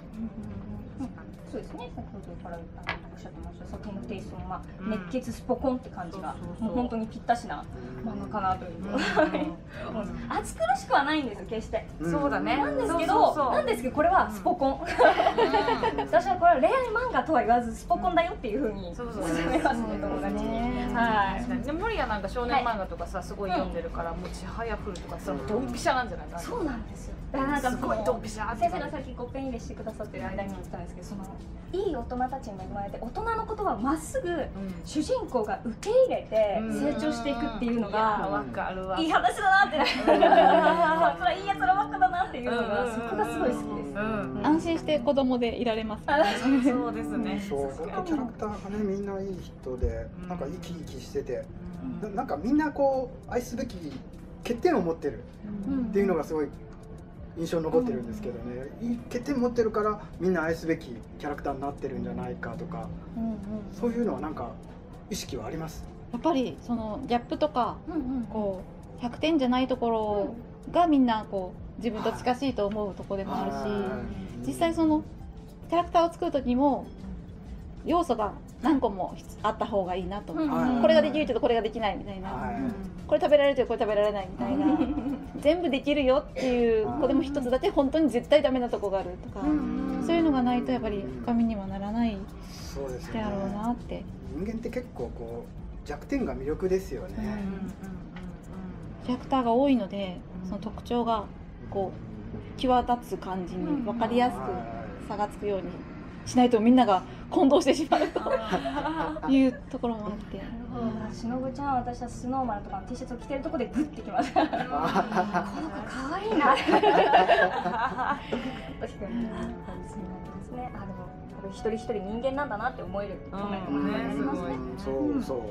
そうですね。先ほどからおっしゃってました作品のテイストもまあ熱血スポコンって感じがもう本当にぴったしな漫画かなという。暑苦しくはないんですよ決して。 そうだね。 なんですけど、なんですけどこれはスポコン。私はこれは恋愛漫画とは言わずスポコンだよっていう風に勧めますね友達に。はい。 で森谷なんか少年漫画とかさすごい読んでるからもう千早フルとかさドンピシャなんじゃないかな。 そうなんですよ。だからなんかすごいドンピシャ。 先生がさっきこうペン入れしてくださってる間に言ったんですけど、そのいい大人たちに恵まれて大人のことはまっすぐ主人公が受け入れて成長していくっていうのがいい話だなってこいつらいいやつらばっかだなっていうのがそこがすごい好きです。 安心して子供でいられます。 そうですね。 そう、本当キャラクターがねみんないい人でなんか生き生きしててなんかみんなこう愛すべき欠点を持ってるっていうのがすごい印象に残ってるんですけどね、いい欠点持ってるからみんな愛すべきキャラクターになってるんじゃないかとか、うんうん、そういうのはなんか意識はあります。 やっぱりそのギャップとか、うんうん、こうひゃくてんじゃないところがみんなこう自分と近しいと思うところでもあるし、実際そのキャラクターを作る時も要素が何個もあった方がいいなと思う、うん、これができるけどこれができないみたいな、はい、これ食べられるけどこれ食べられないみたいな全部できるよっていう子でも一つだけ本当に絶対ダメなとこがあるとか、そういうのがないとやっぱり深みにはならないであろうなって、ね、 人間って結構こう弱点が魅力ですよね、うんうんうんうん、 キャラクターが多いのでその特徴がこう際立つ感じに分かりやすく差がつくようにしないとみんなが混同してしまうというところもあって、 しのぶちゃん、私はスノーマンとかの T シャツを着てるところでグッてきます。この子可愛いな。確かにですね。あ、でもこれ一人一人人間なんだなって思えるコメントもありますね。 そうそう。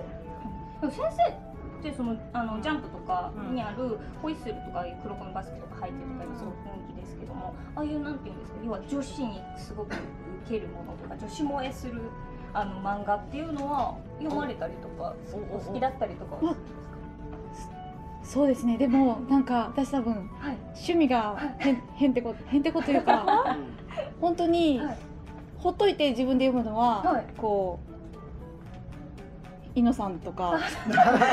先生でそのあのジャンプとかにあるホイッスルとか黒子のバスケとか履いてるとかすごく人気ですけども、ああいうなんていうんですか、要は女子にすごく受けるものとか女子萌えするあの漫画っていうのは読まれたりとかお好きだったりとか、まあ、 そうですね。でもなんか私多分、はい、趣味がへん、はい、へんてこへんてこというか本当に、はい、ほっといて自分で読むのは、はい、こうイノさんとかなるほどなるほど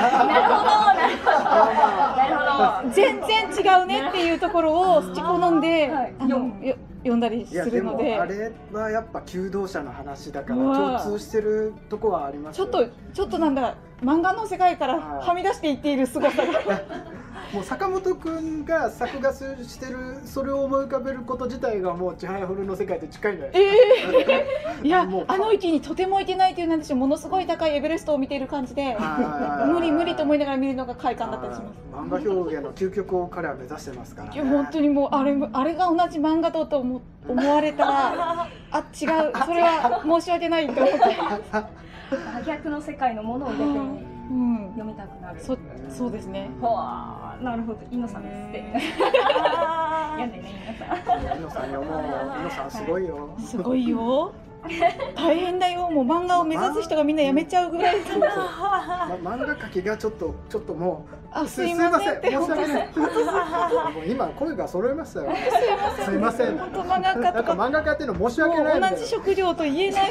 なるほど全然違うねっていうところを好き好んで読んだりするので、 いやでもあれはやっぱ求道者の話だから共通してるとこはありますよ。 ちょっとちょっとなんだ漫画の世界からはみ出していっている凄さがもう坂本くんが作画してるそれを思い浮かべること自体がもうちはやふるの世界と近いんじゃないですか。 えー、いやあの域にとても行けないというなんでしょう、ものすごい高いエベレストを見ている感じで無理無理と思いながら見るのが快感だったりします。 漫画表現の究極を彼は目指してますからね。 いや本当にもうあれあれが同じ漫画だと思思われたらあ違う、それは申し訳ないと思って真逆の世界のものを逆に読みたくなる。 そそうですね。 はあ、なるほど、イノさんですって。読んでね、 イノさんよ、もうイノさんすごいよ。 すごいよ。大変だよ。もう漫画を目指す人がみんなやめちゃうぐらい。そうそう。 漫画描きがちょっとちょっともうあすいません。 申し訳ない。今声が揃いましたよ。すいません。 本当漫画家とか漫画家っていうの申し訳ない。 同じ職業と言えない。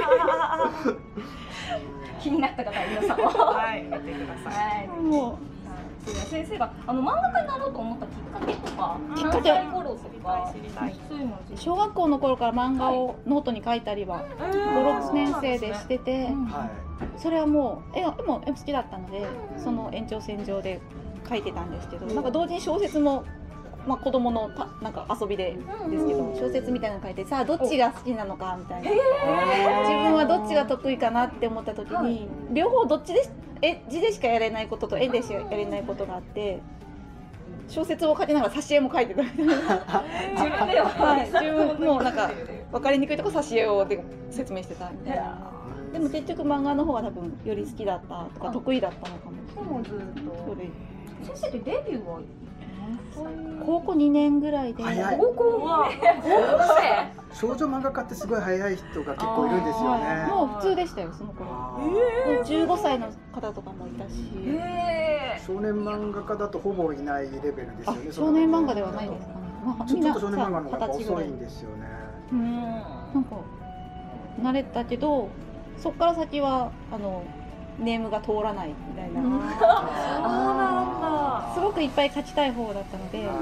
気になった方は皆さんもはい見てください。もう先生があの漫画家になろうと思ったきっかけとか、きっかけ頃とかそういうの小学校の頃から漫画をノートに書いたりはご、ろくねん生でしてて、それはもう絵も好きだったのでその延長線上で書いてたんですけど、なんか同時に小説もまあ子供のたなんか遊びでですけど小説みたいなの書いて、さあどっちが好きなのかみたいな、自分はどっちが得意かなって思った時に両方どっちでえ字でしかやれないことと絵でしかやれないことがあって、小説を書きながら挿絵も書いてたみたいな。 自分では、 はい、自分もなんか分かりにくいとこ挿絵をで説明してたみたいな。でも結局漫画の方が多分より好きだったとか得意だったのかも。 でもずっと先生ってデビューは高校にねんぐらいで。 高校は少女漫画家ってすごい早い人が結構いるんですよね。 もう普通でしたよその頃。えー、じゅうごさいの方とかもいたし、 えー、少年漫画家だとほぼいないレベルですよね。 少年漫画ではないですかね。 まあ、ちょっと少年漫画の方が遅いんですよね。 うん、なんか慣れたけどそこから先はあのネームが通らないみたいな。ああ、すごくいっぱい書きたい方だったので、はい、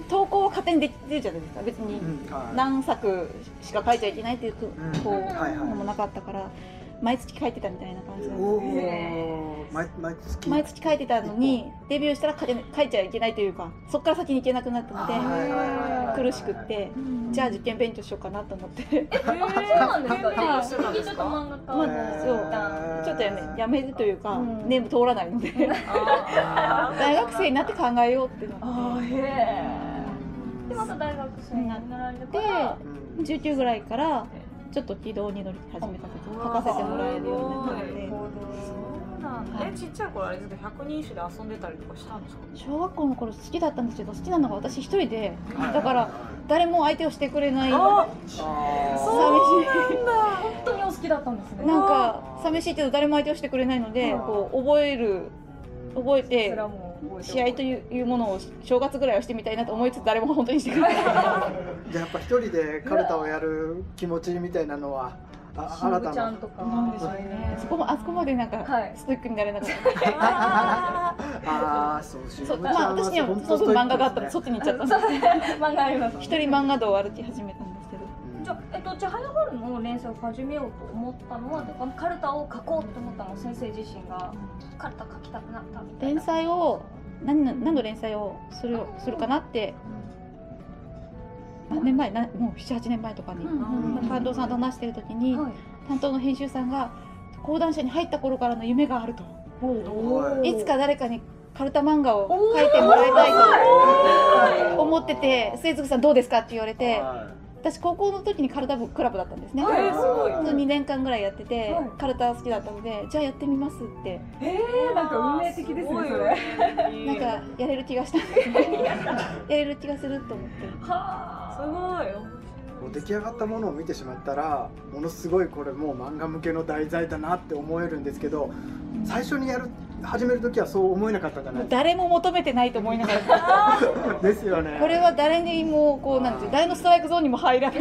投稿は勝手にできるじゃないですか。別に何作しか書いちゃいけないっていうのもなかったから、 毎月書いてたみたいな感じなんで、 おお、毎毎月毎月書いてたのにデビューしたら書け書いちゃいけないというか、そこから先に行けなくなったので苦しくって、じゃあ受験勉強しようかなと思って。 えそうなんですか。 はいちょっとちょっと漫画家。 まあそうちょっとやめやめるというか、ネーム通らないので大学生になって考えようってなって。 へえ。でまた大学生になられてからじゅうきゅうぐらいからちょっと軌道に乗り始めた時書かせてもらえるようになったので。 そうなんだ。えちっちゃい頃あれですか、百人一首で遊んでたりとかしたんですか？ 小学校の頃好きだったんですけど、好きなのが私一人で、だから誰も相手をしてくれない。 あ寂しい。 本当にお好きだったんですね。 なんか寂しいけど誰も相手をしてくれないので、こう覚える覚えて試合というものを正月ぐらいはしてみたいなと思いつつ誰も本当にしてくれない。 じゃあやっぱ一人でカルタをやる気持ちみたいなのはあ新たな。 なんでしょうね。そこもあそこまでなんかストイックになれなかった。 ああそうしそう、まあ私にはその漫画があったのでそっちに行っちゃったんです。 漫画あります。 一人漫画道を歩き始めたんですけど。 じゃあえっとちはやはるの連載を始めようと思ったのは、このカルタを書こうと思ったのは先生自身がカルタ書きたくなったみたいな。 連載を何の何の連載をするするかなって。何年前なもうなな、はちねんまえとかに担当さんと話してる時に、はい、担当の編集さんが講談社に入った頃からの夢があると、いつか誰かにカルタ漫画を描いてもらいたいと思ってて、末續さんどうですかって言われて、私高校の時にカルタ部クラブだったんですね。にねんかんぐらいやってて、カルタ好きだったので、じゃあやってみますって。 えー、なんか運命的ですねそれ。 なんかやれる気がしたんですね。やれる気がすると思って。 すごい。 もう出来上がったものを見てしまったら、ものすごいこれもう漫画向けの題材だなって思えるんですけど、最初にやる始める時はそう思えなかったじゃないですか。 誰も求めてないと思いながらですよね。 これは誰にもこうなんていう誰のストライクゾーンにも入らない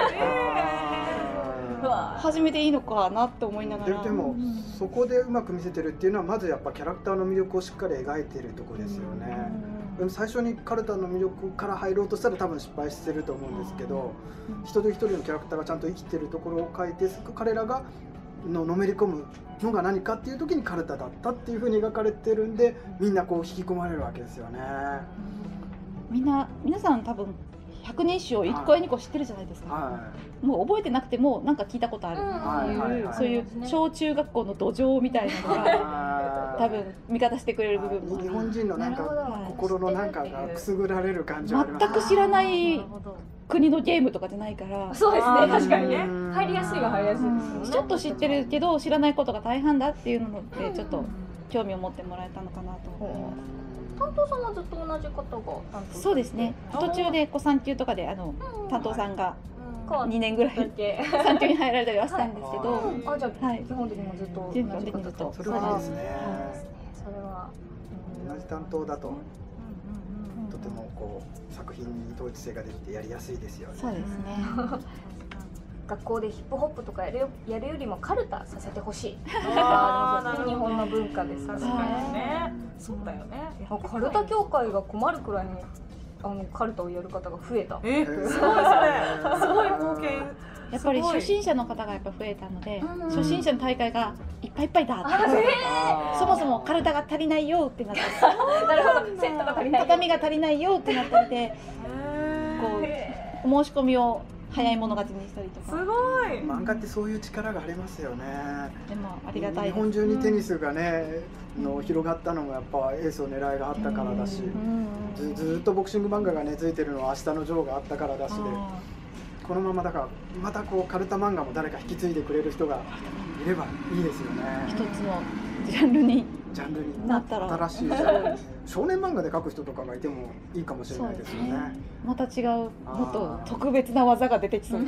始めていいのかなって思いながら。 で, でもそこでうまく見せてるっていうのはまずやっぱキャラクターの魅力をしっかり描いてるとこですよね。でも最初にカルタの魅力から入ろうとしたら多分失敗してると思うんですけど、一人一人のキャラクターがちゃんと生きてるところを描いて、彼らがののめり込むのが何かっていう時にカルタだったっていう風に描かれてるんで、みんなこう引き込まれるわけですよね。 みんな皆さん多分百人一首を一個や二個知ってるじゃないですか。はい、もう覚えてなくてもなんか聞いたことあるっていう、そういう小中学校の土壌みたいなのが多分味方してくれる部分も。 日本人のなんか心のなんかがくすぐられる感じはあります。 全く知らない国のゲームとかじゃないから。 そうですね、確かにね。入りやすいは入りやすいです。 ちょっと知ってるけど知らないことが大半だっていうのでちょっと興味を持ってもらえたのかなと思います。 担当さんはずっと同じ方が担当。 そうですね。途中でこう産休とかであの担当さんがにねんぐらい産休に入られたりはしたんですけど、 あ、じゃあ基本的にもずっと基本的にずっと。 それはいいですね。 それは同じ担当だととてもこう作品に統一性ができてやりやすいですよね。 そうですね。 学校でヒップホップとかやるよ、やるよりもカルタさせてほしい。ああ、日本の文化ですからね。そうだよね。 カルタ協会が困るくらいにあのカルタをやる方が増えた。 え、すごいそれ。すごい貢献。 やっぱり初心者の方がやっぱ増えたので、初心者の大会がいっぱいいっぱいだって。そもそもカルタが足りないよってなって。 なるほど。セットが足りない。 畳が足りないよってなったりで、こうお申し込みを早い者勝ちにしたりとか。 すごい。 漫画ってそういう力がありますよね。 でもありがたい。 日本中にテニスがね、の広がったのもやっぱエースを狙いがあったからだし、ずずっとボクシング漫画が根付いてるのは明日のジョーがあったからだしで、このままだからまたこうカルタ漫画も誰か引き継いでくれる人がいればいいですよね。 一つのジャンルにジャンルになったら新しいジャンル。少年漫画で描く人とかがいてもいいかもしれないですよね。 また違うもっと特別な技が出てきそう。もう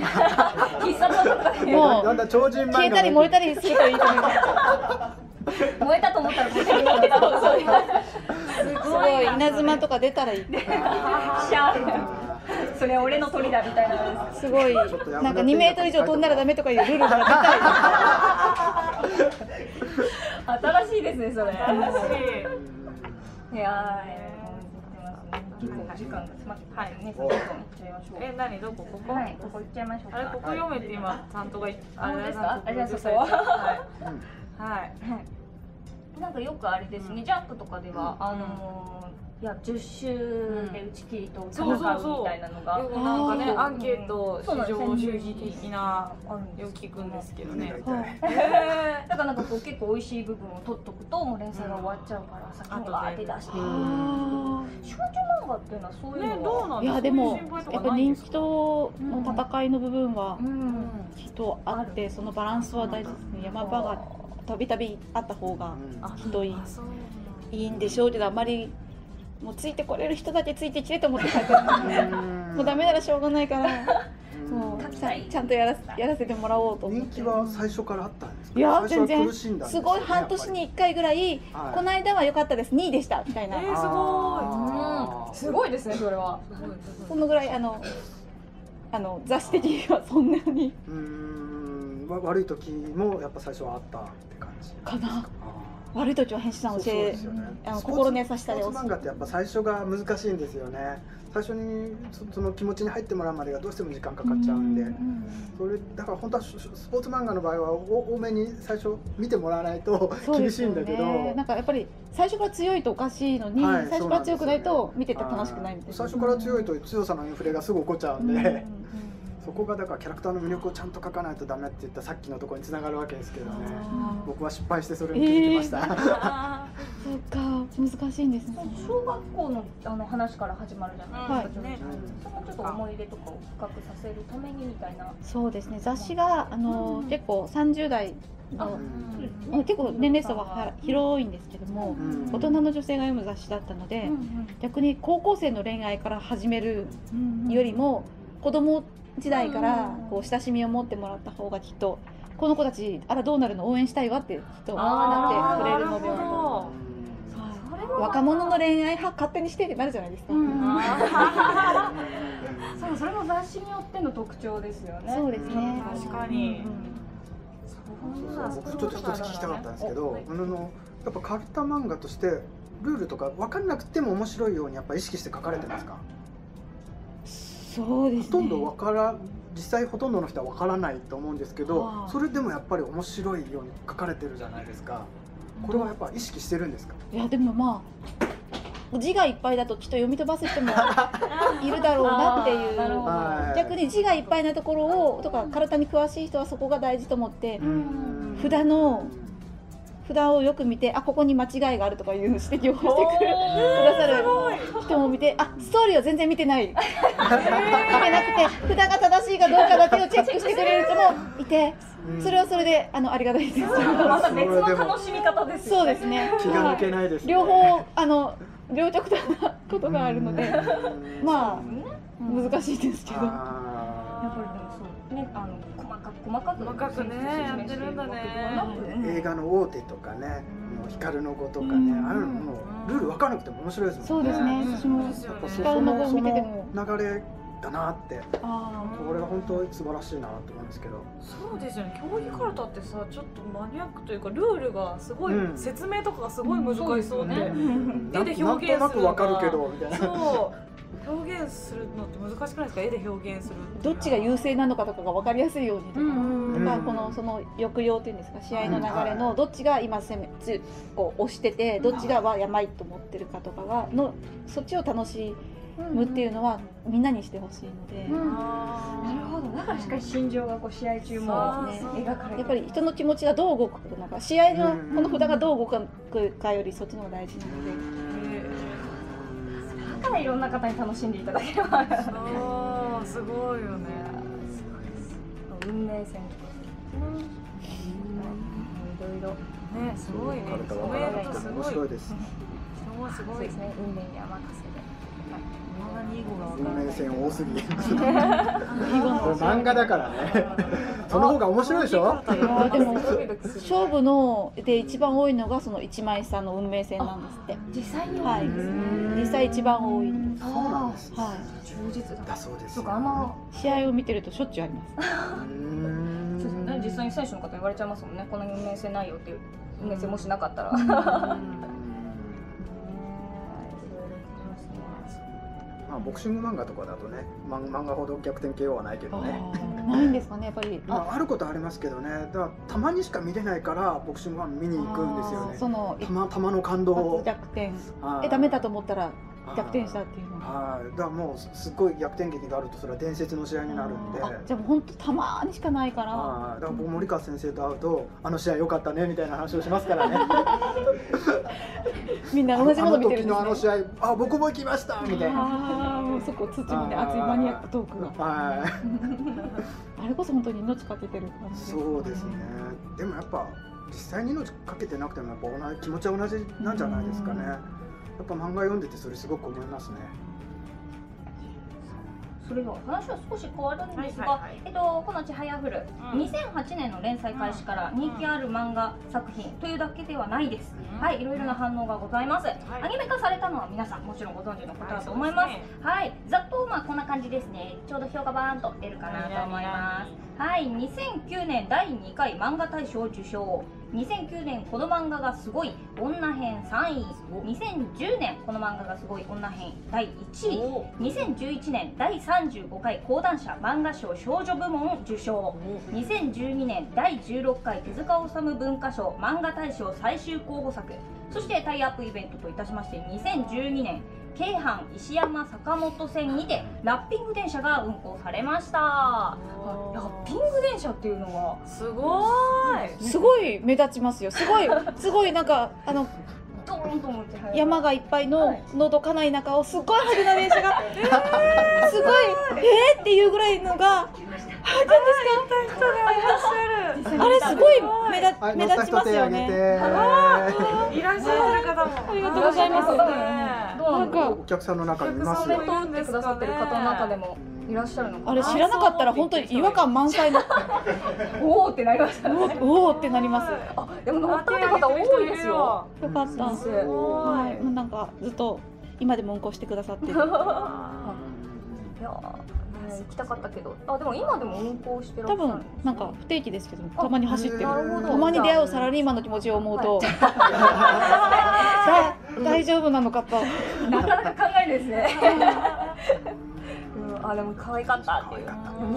だんだん超人漫画消えたり燃えたりするといいと思います。 燃えたと思ったら燃えたけど、 すごい稲妻とか出たらいい。 それ俺の鳥だみたいな。 すごいなんかにメートル以上飛んだらダメとかいうルールが出たい。新しいですねそれ。新しい。いやー、 結構時間が詰まってますよね。どんどん行っちゃいましょう。 え、何どこここ？ はい、ここ行っちゃいましょうか。 あれここ読めって今担当があれですか？あれですか？はいはい。なんかよくあれですね。ジャンプとかではあの。いやじゅっ周で打ち切りと戦うみたいなのがなんかねアンケート至上主義的なよく聞くんですけどね。 だからなんかこう結構美味しい部分を取っとくともう連載が終わっちゃうから先にバーって出していく。少女漫画っていうのはそういうのは。 いやでもやっぱ人気との戦いの部分はきっとあってそのバランスは大事ですね。山場がたびたびあった方がきっといいいいんでしょうけどあまり。もうついてこれる人だけついてきてと思って書いてるもうダメならしょうがないからもうちゃん、ちゃんとやらやらせてもらおうと思って。 人気は最初からあったんですか？ いや全然すごい半年にいっかいぐらいこの間は良かったですにいでしたみたいな。 えー、すごいすごいですねそれは。 そのぐらいあのあの雑誌的にはそんなにうーん悪い時もやっぱ最初はあったって感じかな。悪い時は編集さん教え、あの心の優しさで。 スポーツ漫画ってやっぱ最初が難しいんですよね。最初にその気持ちに入ってもらうまでがどうしても時間かかっちゃうんで、それだから本当はスポーツ漫画の場合は多めに最初見てもらわないと厳しいんだけど、 なんかやっぱり最初から強いとおかしいのに、最初から強くないと見てて楽しくないみたいな。 最初から強いと強さのインフレがすぐ起こっちゃうんで。そこがだからキャラクターの魅力をちゃんと書かないとダメって言ったさっきのところに繋がるわけですけどね。僕は失敗してそれに気づきました。 えー、そうか難しいんですね。 小学校のあの話から始まるじゃないですか。 ね、 そこちょっと思い出とかを深くさせるためにみたいな。 そうですね。雑誌があの、うん、結構さんじゅう代の、うん、結構年齢層が広いんですけども、うん、大人の女性が読む雑誌だったので、うん、逆に高校生の恋愛から始めるよりも子供時代からこう親しみを持ってもらった方がきっとこの子たちあらどうなるの応援したいわってきっとなってくれるのではないか。若者の恋愛派勝手にしてってなるじゃないですか。 そうそれも雑誌によっての特徴ですよね。 そうですね。 確かに。 僕ちょっと一つ聞きたかったんですけど、あのやっぱカルタ漫画としてルールとか分かんなくても面白いようにやっぱ意識して書かれてますか？ そうですね、 ほとんどわから実際ほとんどの人はわからないと思うんですけど、それでもやっぱり面白いように書かれてるじゃないですか。これはやっぱ意識してるんですか？ いやでもまあ字がいっぱいだときっと読み飛ばす人もいるだろうなっていう逆に字がいっぱいなところをとか体に詳しい人はそこが大事と思って札の札をよく見てあここに間違いがあるとかいう指摘をしてくれくださる人も見てあストーリーを全然見てない見てなくて札が正しいかどうかだけをチェックしてくれる人もいてそれはそれであのありがたいです。 また別の楽しみ方ですよね。そうですね。 気が抜けないですね。 両方あの両極端なことがあるのでまあ難しいですけど。やっぱりでもそうねあの細かく細かく細かくねやってるんだね。 映画の大手とかね、光の子とかね、ああいうのもルール分からなくても面白いですもんね。 そうですね。私も光の子見てても流れだなって。これは本当に素晴らしいなと思うんですけど。 そうですよね。競技カルタってさちょっとマニアックというかルールがすごい説明とかがすごい難しそうで絵で表現するのが。なんとなく分かるけどみたいな。そう。表現するのって難しくないですか？絵で表現するどっちが優勢なのかとかが分かりやすいようにとか、うん、とかこのその抑揚っていうんですか試合の流れのどっちが今攻めつこう押しててどっちがはやばいと思ってるかとかがのそっちを楽しむっていうのはみんなにしてほしいので、 うん、なるほど。だからしっかり心情がこう試合中も、ね、描かれてやっぱり人の気持ちがどう動くかなんか試合のこの札がどう動くかよりそっちの方が大事なので。 いろんな方に楽しんでいただければそうすごいよね。 運命線とかいろいろねすごいね。コメントすごい面白いです。 すごいですね。 運命には任せで。 運命線多すぎ。漫画だからね。その方が面白いでしょ。 でも勝負ので一番多いのがその一枚差の運命線なんですって。 実際にはい。実際一番多いんです。 そうなんです。 はい。 充実だそうです。 そうかあの試合を見てるとしょっちゅうあります。 そうですね。実際に選手の方言われちゃいますもんね。この運命線ないよっていう運命線もしなかったら。 まあボクシング漫画とかだとね、漫画ほど逆転 ケーオー はないけどね。 ないんですかねやっぱり。 まああることありますけどね。だからたまにしか見れないからボクシングファン見に行くんですよね。 そのたまたまの感動を。 逆転。えダメだと思ったら逆転したっていうの。 はい。だからもうすっごい逆転劇があるとそれは伝説の試合になるんで。 じゃあもう本当たまにしかないから。 だから僕森川先生と会うとあの試合良かったねみたいな話をしますからね。みんな同じもの見てるんですね。あの時のあの試合、あ僕も行きましたみたいな。 ああもうそこ土もね熱いマニアックトークが。はい。あれこそ本当に命かけてる感じ。 そうですね。でもやっぱ実際に命かけてなくてもやっぱ同じ気持ちは同じなんじゃないですかね。やっぱ漫画読んでてそれすごく思いますね。 それでは話は少し変わるんですが、えっとこのちはやふる、うん、にせんはちねんの連載開始から人気ある漫画作品というだけではないです。うん、はい、いろいろな反応がございます。はい、アニメ化されたのは皆さんもちろんご存知のことだと思います。はい、はい、ざっとまあこんな感じですね。ちょうど表がバーンと出るかなと思います。はい、にせんきゅうねんだいにかい漫画大賞受賞。にせんきゅうねんこの漫画がすごい女編さんい、にせんじゅうねんこの漫画がすごい女編だいいちい、にせんじゅういちねんだいさんじゅうごかい講談社漫画賞少女部門受賞、にせんじゅうにねんだいじゅうろっかい手塚治虫文化賞漫画大賞最終候補作、そしてタイアップイベントといたしましてにせんじゅうにねん京阪石山坂本線にてラッピング電車が運行されました。ラッピング電車っていうのはすごいすごい目立ちますよ。すごいすごいなんかあのドーンと思って山がいっぱいののどかない中をすごい派手な電車がすごいえーっていうぐらいのがあれすごい目立目立ちますよね。 いらっしゃる方もありがとうございます。 なんかお客さんの中にいますよ。 通ってくださってる方の中でもいらっしゃるのかな。 あれ知らなかったら本当に違和感満載のおおってなりましたね。 おおってなります。 あでも乗ったって方多いですよ。 よかった。はい。なんかずっと今でも運行してくださってる。いや行きたかったけど、あでも今でも運行してる。 多分なんか不定期ですけどたまに走ってる。たまに出会うサラリーマンの気持ちを思うと大丈夫なのかとなかなか考えですね。あでも可愛かったっていう。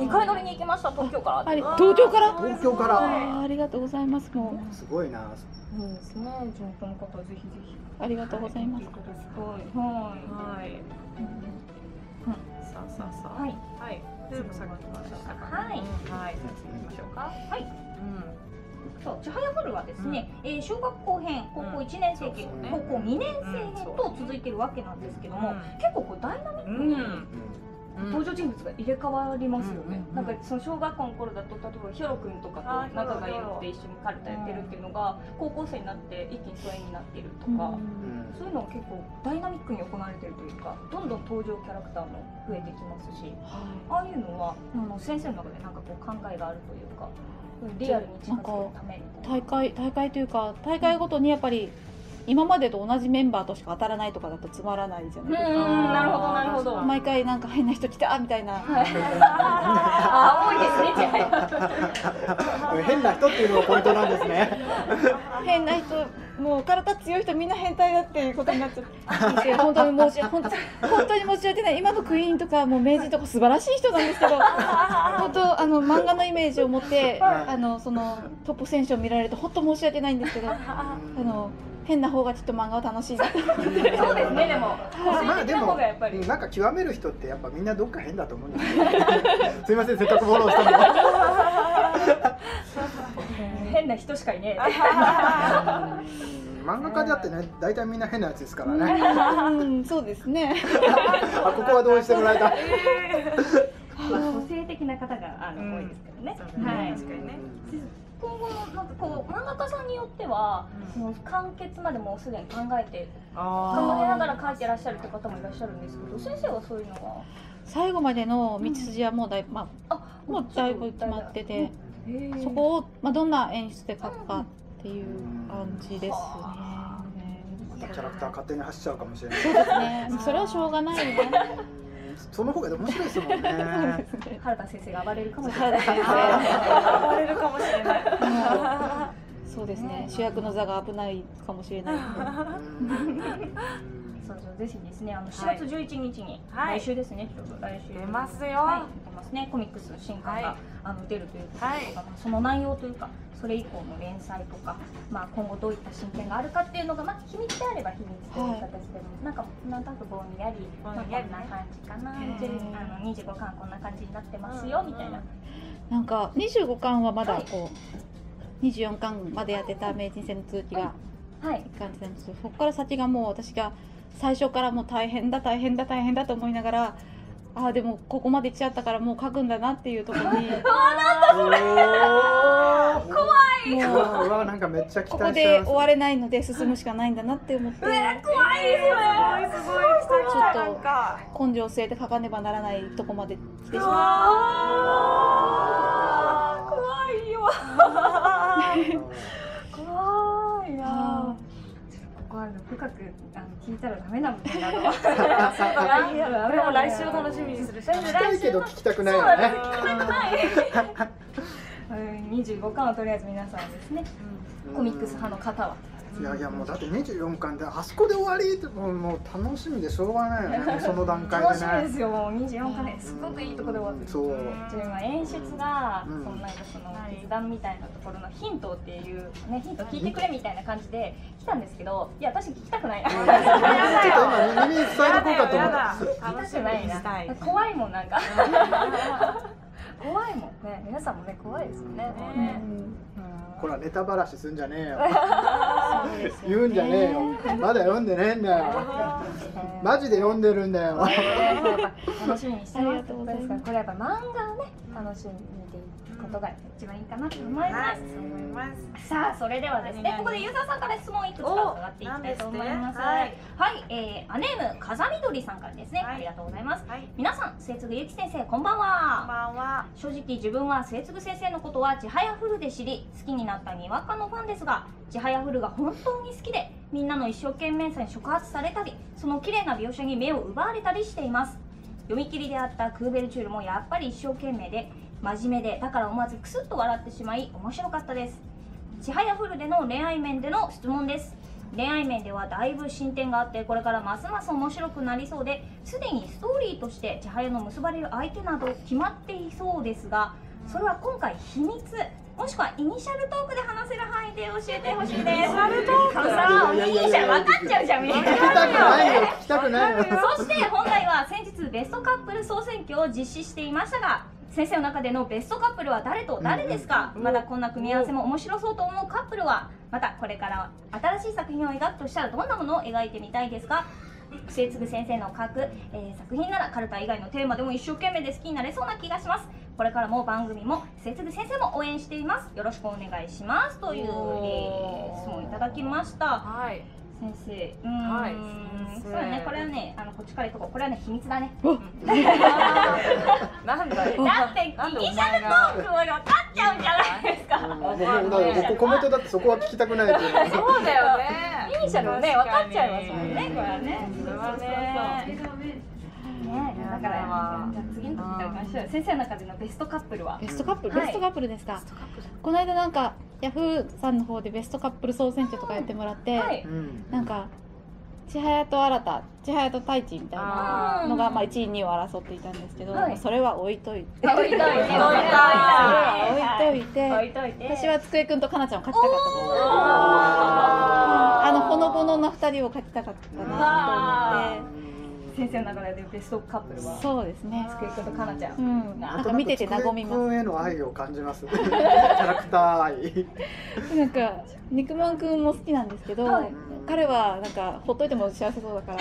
にかい乗りに行きました東京から。 東京から？ 東京から。 ありがとうございます。もうすごいな。 そうですね。地元の方ぜひぜひ。 ありがとうございます。 はいはい。 さあさあさあ。 はい。 はい。でもさっきましたか。 はい。 はい。行きましょうか。 はい。うん。そう、ちはやふるはですね、うん、えー、小学校編、高校いちねん生編、高校にねん生編と続いているわけなんですけども、うん、結構こうダイナミックに、うん登場人物が入れ替わりますよね。なんかその小学校の頃だと例えばヒョロ君とかと仲が良くて一緒にカルタやってるっていうのが高校生になって一気に疎遠になってるとか、そういうのが結構ダイナミックに行われてるというか、どんどん登場キャラクターも増えてきますし、ああいうのはあの先生の中でなんかこう考えがあるというか、リアルに近づけるために大会大会というか大会ごとにやっぱり今までと同じメンバーとしか当たらないとかだとつまらないじゃないですか。 なるほどなるほど。 毎回なんか変な人来たみたいな。 あ多いですね。 変な人っていうのがポイントなんですね。 変な人、もう体強い人みんな変態だっていうことになっちゃって、本当に申し本当本当に申し訳ない。今のクイーンとかもう名人とか素晴らしい人なんですけど、本当あの漫画のイメージを持ってあのそのトップ選手を見られると本当申し訳ないんですけど、あの。変な方がちょっと漫画を楽しいな。 そうですね。でも、 まあでもなんか極める人ってやっぱみんなどっか変だと思うんですよ。すいません、せっかくフォローしたのに。変な人しかいねえ。 漫画家であってね、大体みんな変なやつですからね。 そうですね。 あ、ここは同意してもらえた。 個性的な方があの多いですけどね。はい。確かにね。今後のなんかこう漫画家さんによっては、その完結までもうすでに考えて考えながら描いてらっしゃるって方もいらっしゃるんですけど、先生はそういうのは最後までの道筋はもうだいぶ、まあ、もうだいぶ決まってて、そこをまあどんな演出で描くかっていう感じですね。 キャラクター勝手に走っちゃうかもしれない。 そうですね。それはしょうがないよね。 その方が面白いですもんね。 原田先生が暴れるかもしれない。 暴れるかもしれない。 そそうですね。主役の座が危ないかもしれないので。 そうそう、ぜひですね、あのしがつじゅういちにちに、来週ですね、ちょうど来週出ますよ。 はい、出ますね。コミックス新刊があの出るということですが、その内容というか、それ以降の連載とか、まあ今後どういった進展があるかっていうのが、まあ秘密であれば秘密という形でも、なんかなんとなくぼんやり、まあこんな感じかな、あのにじゅうごかんこんな感じになってますよみたいな。 なんかにじゅうごかんはまだこうにじゅうよんかんまでやってた名人戦の続きがはい感じなんですけど、そこから先がもう私が最初からもう大変だ大変だ大変だと思いながら、ああでもここまで来ちゃったからもう書くんだなっていうところに、 もううわなんかめっちゃ期こ待してます。 こで終われないので進むしかないんだなって思って、 怖いですね。 すごいすごい。 ちょっと根性を据えて書かねばならないとこまで来てしま怖いよ。怖いな。ここは深くあの聞いたらダメなみたいなの。 これも来週を楽しみにするし。 聞きたいけど聞きたくないよね。 にじゅうごかんをとりあえず皆さんですね、コミックス派の方は。 いやいやもうだってにじゅうよんかんであそこで終わりってもうもう楽しみでしょうがないよね。もうその段階でね。 楽しみですよ。もうにじゅうよんかんですごくいいところで終わってる。 そう。 自分は演出が、 うん、 そのなんかその決断みたいなところのヒントっていうね、ヒント聞いてくれみたいな感じで来たんですけど、いや私聞きたくないな。ちょっと今耳に伝えとこうかと思って。 聞きたくないな。怖いもんなんか。怖いもんね。皆さんもね怖いですよね。 ほらネタばらしすんじゃねえよ。言うんじゃねえよ。まだ読んでねえんだよ。マジで読んでるんだよ。 楽しみにしてます。これやっぱ漫画をね楽しみに見ていくことが一番いいかなと思います。さあそれではですね、ここでユーザーさんから質問いくつか伺っていきたいと思います。はい、えー、アネーム風見鶏さんからですね、ありがとうございます。皆さん、末次ゆき先生こんばんは。 こんばんは。 正直自分は末次先生のことはちはやふるで知り、好きになったにわかのファンですが、ちはやふるが本当に好きで、みんなの一生懸命さに触発されたり、その綺麗な描写に目を奪われたりしています。読み切りであったクーベルチュールもやっぱり一生懸命で真面目で、だから思わずクスッと笑ってしまい面白かったです。ちはやふるでの恋愛面での質問です。恋愛面ではだいぶ進展があって、これからますます面白くなりそうで、すでにストーリーとしてちはやの結ばれる相手など決まっていそうですが、それは今回秘密もしくはイニシャルトークで話せる範囲で教えてほしいです。イニシャルトークさ、イニシャル分かっちゃうじゃんみんな。 聞きたくないよ。聞きたくないよ。 そして本来は先日ベストカップル総選挙を実施していましたが、先生の中でのベストカップルは誰と誰ですか？まだこんな組み合わせも面白そうと思うカップルは、またこれから新しい作品を描くとしたらどんなものを描いてみたいですか？末次先生の書く、えー、作品ならカルタ以外のテーマでも一生懸命で好きになれそうな気がします。これからも番組も末次先生も応援しています。よろしくお願いしますという、えー、質問いただきました。 はい。 先生、うん、 はい、 そうだね、これはね、あのこっちからいこう。これはね、秘密だね。 なんだよ。 だってイニシャルトークは分かっちゃうじゃないですか。 もうだからコメントだってそこは聞きたくないっていう。 そうだよね。 イニシャルはね、分かっちゃいますもんね、これはね。 それはね。 ね、だからじゃあ次の時からましょう。先生の中でのベストカップルは？ ベストカップル、ベストカップルですか。この間なんかヤフーさんの方でベストカップル総選挙とかやってもらって、なんか千早と新、千早と太一みたいなのがまあいちいにいを争っていたんですけど、それは置いといて、 置いといて、置いといて、置いといて、私は机くんとかなちゃんを描きたかったです。あのほのぼのなふたりを描きたかったなと思って。 先生の中でベストカップルはそうですね。 つくえくんとかなちゃん。 うん。なんか見てて和みます。 つくえくんへの愛を感じます。キャラクター愛。 なんか肉まんくんも好きなんですけど、はい、彼はなんかほっといても幸せそうだから、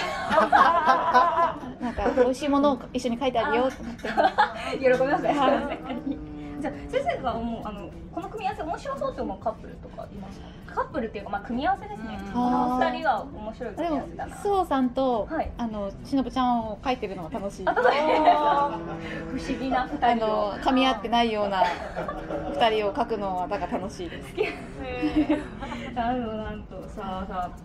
なんか美味しいものを一緒に書いてあげようと思って。 喜びますね。じゃあ先生が思うあのこの組み合わせ面白そうと思うカップルとかいますか？カップルっていうかまあ組み合わせですね。この二人は面白い組み合わせだな。 でも周防さんと、はい、あのしのぶちゃんを描いてるのが楽しい。 不思議な二人を噛み合ってないような二人を描くのはだから楽しいです。 なるほど。なんとさあさあ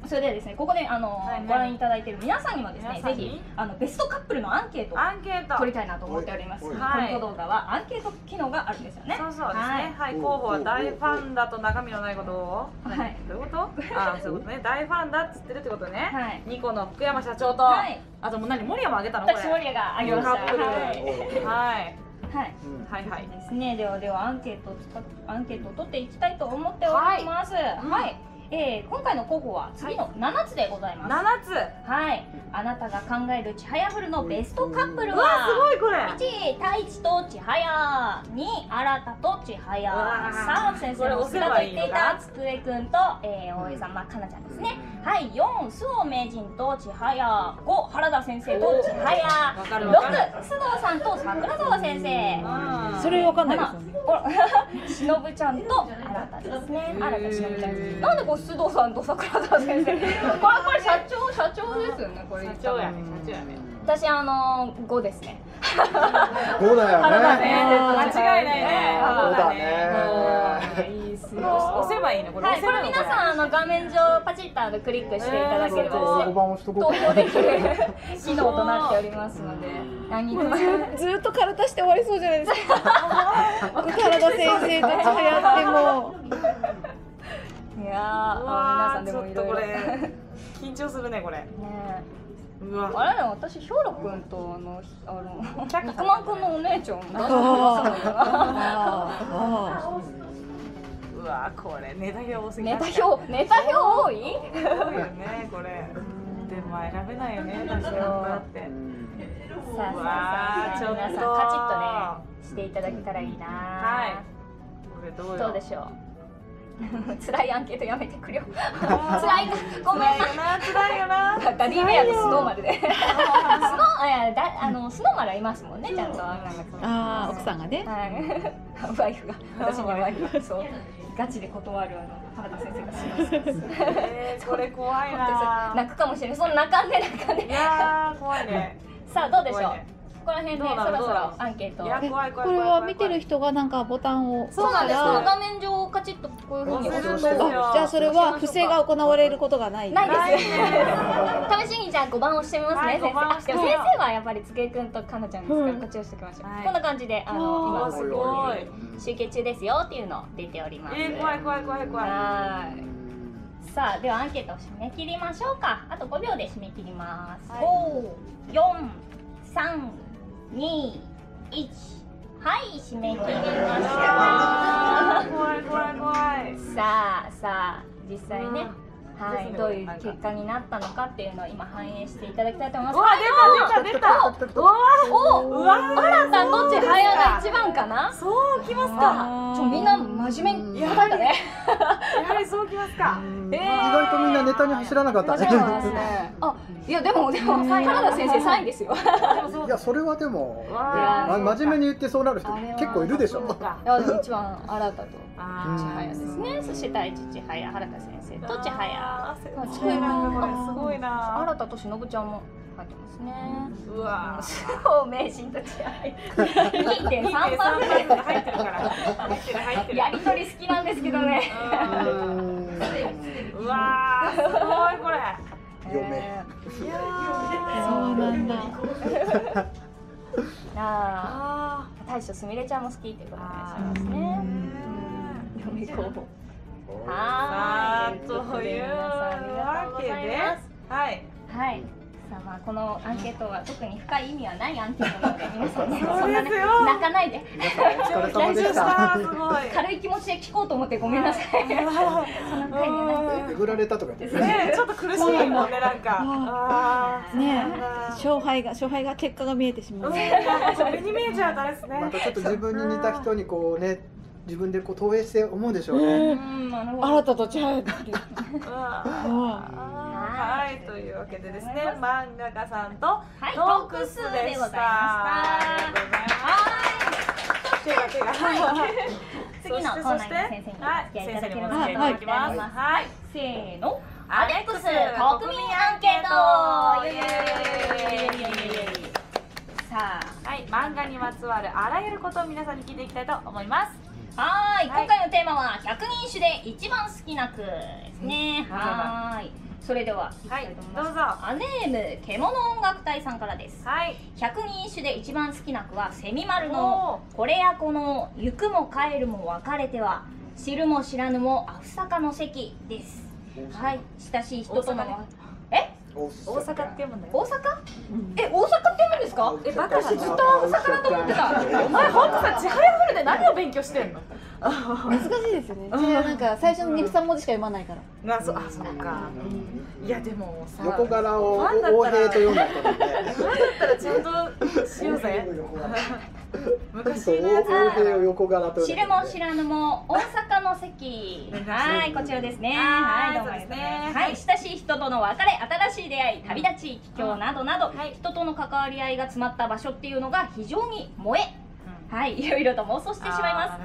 それではですね、ここであのはいはいご覧いただいている皆さんにもですね、 皆さんにぜひあのベストカップルのアンケートをアンケート取りたいなと思っております。コメンはいト動画はアンケート機能があるんですよね。 そうそうですはいね。はい、候補は大ファンだと中身のないことを。 はいどういうこと？ああ、そういうことね。大ファンだっつってるってことね。 はいニコの福山社長と、 はいあともう何森山あげたのこれ。 私森谷があげました。 カップル。 ははいい。はいはい。 はいはい。 ですね。ではではアンケートを使っアンケートを取っていきたいと思っております。はい。えー、今回の候補は次のななつでございます。 七つ。 はい。あなたが考えるちはやふるのベストカップルうわは。 すごいこれ。 いち太一と千早、に新と千早、 うわーさん先生の好きだと言っていたつくえくんと、えー、大江さん、まあ、かなちゃんですね。はい、よん周防名人と千早、ご原田先生と千早、 わかるろわかる。 く須藤さんと桜沢先生。 あーそれわかんないですよね。 しのぶちゃんと新たですね。新たしのぶちゃん。なんでこう須藤さんと桜沢先生。これこれ社長社長ですよね。これ社長やね。社長やね。 私あのごですね。 ごだよ原田ね。 ね。 間違いないね。 そうだね。 いいっす押押せばいいのこれ。 はい、これ皆さんあの画面上パチッとあのクリックしていただければですね、 ごばん押しとこ投うか。 票できる機能となっておりますので、何人かずっと体して終わりそうじゃないですか。体先生と千早ってもいやー、 うわーあ皆さんでもいろいろちょっとこれ緊張するねこれ。 ねうわ。 あれでも私ヒョウロくんとあのあの百百万くんのお姉ちゃんう。 だああ。 うわこれネタ表多すぎネタ表ネタ表多い？ 多いよねこれ。でも選べないよね確かにだって。 さあうさあわーさあ皆さんカチッとねしていただけたらいいな。 はい。これどうよ。 どうでしょう。辛いアンケートやめてくれよ。辛辛いな、ごめんな。 辛いよな辛いよな。 ダディベアとスノーマルで。スノー、いや、だ、あの、スノーマルはいますもんね、ちゃんと。 ああ、奥さんがね。 はい。ワイフが、私にはワイフが、そう。ガチで断る、あの、原田先生がします。 えーこれ怖いな。 泣くかもしれない、その泣かんで泣かんで。 いやー怖いね。 さあ、どうでしょう怖いね。 ここら辺で、そどうなのろそろどうなのアンケートを。 いやえ怖い怖い怖いこれは見てる人がなんかボタンをそうなんです。この押画面上、カチッとこういうふうに押すと。 押せるんですよあじゃあそれは不正が行われることがない。 ないないです。試しにじゃあごばん押してみますね、 はい先生。 ごばんあ、でも先生はやっぱりつけくんとかなちゃんですから、こっち押しておきましょう。 はいこんな感じで、あの、今あーすごい。 集計中ですよっていうの出ております。 えー怖い怖い怖い怖い。 はーい。さあ、ではアンケートを締め切りましょうか。あとごびょうで締め切ります。 はいご、よん、さん、に、いち。はい、締め切りました。 怖い怖い怖い。 さあさあ実際ね、 うんはい、どういう結果になったのかっていうのを今反映していただきたいと思います。 うわ出た出た出た。うわおうわあらたどっち早が一番かな。 そうきますか。 あ、ちょみんな真面目にやったね。 やはりそうきますか。 えー意外とみんなネタに走らなかった面白いですね。あ、いやでもでも原田先生さんいですよ。 いやそれはでもわあ真面目に言ってそうなる人あれは結構いるでしょ。 そうか。 いやでも一番新たとあー千早ですね。そして第一千早原田先生と千早。 あーすごいなこれすごいな。 新たとしのぶちゃんも入ってますね。 うわ。 そう名人と千早。にてんさんパーセント。 入ってるから。入ってる入ってる。 やりとり好きなんですけどね。 うわーすごいこれ。 嫁。 いやそうなんだ。 あああ、大将すみれちゃんも好きってことでいらっしゃいますね。嫁候補。 さはあーい。 という皆さんありがとうごわけでざいます。 はい。 はい。さあまあこのアンケートは特に深い意味はないアンケートなので皆さんねそうそんなねですよ泣かないで皆さんお疲れ様でし練習したた。 すごい。 軽い気持ちで聞こうと思ってごめんなさい。そんな深い意味はない。 えぐられたとか言って。 ねちょっと苦しいもんねなんか。あーねそうだ勝敗が勝敗が結果が見えてしまう。 うんそれに見えちゃうとあれですね。 またちょっと自分に似た人にこうね自分でこう投影して思うでしょううね。 ん、なるほど。 新たと千早って。 うんはいというわけでですね漫画家さんとはい、 トークスでした。 でございました。 ありがとうございます。手が手が。 次のコーナーに先生にお付き合いいただければと思っております。 はい。 せーの、 アアレックスレックス国民アンケート。イエーイ。ささあ、はい、漫画にまつわるあらゆることを皆さんに聞いていきたいと思います。 はい、今回のテーマはひゃくにん種で一番好きな句ですね。はーい。それでは、いきたいと思います。 どうぞ。 アネーム獣音楽隊さんからです。 はい。 ひゃくにん種で一番好きな句はセミマルのこれやこの行くも帰るも別れては知るも知らぬもあふさかの席です。はい、親しい人とのえ大阪って読むんだよ。 大阪？え、大阪って読むんですか？ え、バカ私ずっと大阪だと思ってた。 お前ほんとさ、ちはやふるで何を勉強してんの？ 難しいですよね。それはなんか最初のに、さん文字しか読まないから。 な、そ、あ、そうか。いやでもさ、 横柄を横平と読んだ人なんで。 ファンだったらちゃんとしようぜ。昔のやつ横平を横柄と。 知るも知らぬも大阪の席。はい、こちらですね。はい、どうもですね。はい、親しい人との別れ、新しい出会い、旅立ち、帰郷などなど、人との関わり合いが詰まった場所っていうのが非常に萌え。はい、いろいろと妄想してしまいます。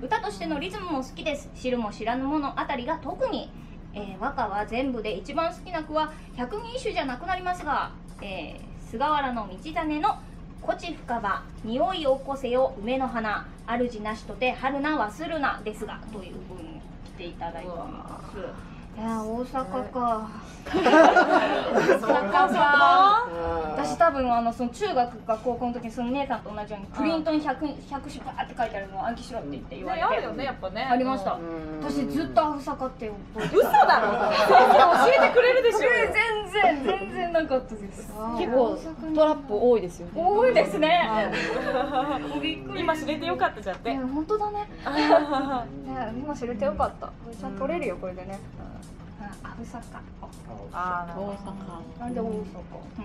歌としてのリズムも好きです。知るも知らぬものあたりが特に、えー、和歌は全部で一番好きな句は百人一首じゃなくなりますが、えー、菅原道真の「こち深場匂いを起こせよ梅の花主なしとて春菜忘るな」ですがというふうに来ていただいております。いやー、大阪か大阪か私多分あのその中学か高校の時にその姉さんと同じようにプリントにひゃく、ひゃく種バーって書いてあるのを暗記しろって言って言われて、 あるよね、やっぱね。 ありました。私ずっと大阪って覚えて嘘だろ。先生教えてくれるでしょ。 全然全然なかったです。 結構トラップ多いですよね。 多いですね。 今知れてよかったじゃんって。 本当だね。今知れてよかった。ちゃんと取れるよこれでね。あぶさか。 ああ、 大阪。 なんで大阪。うん。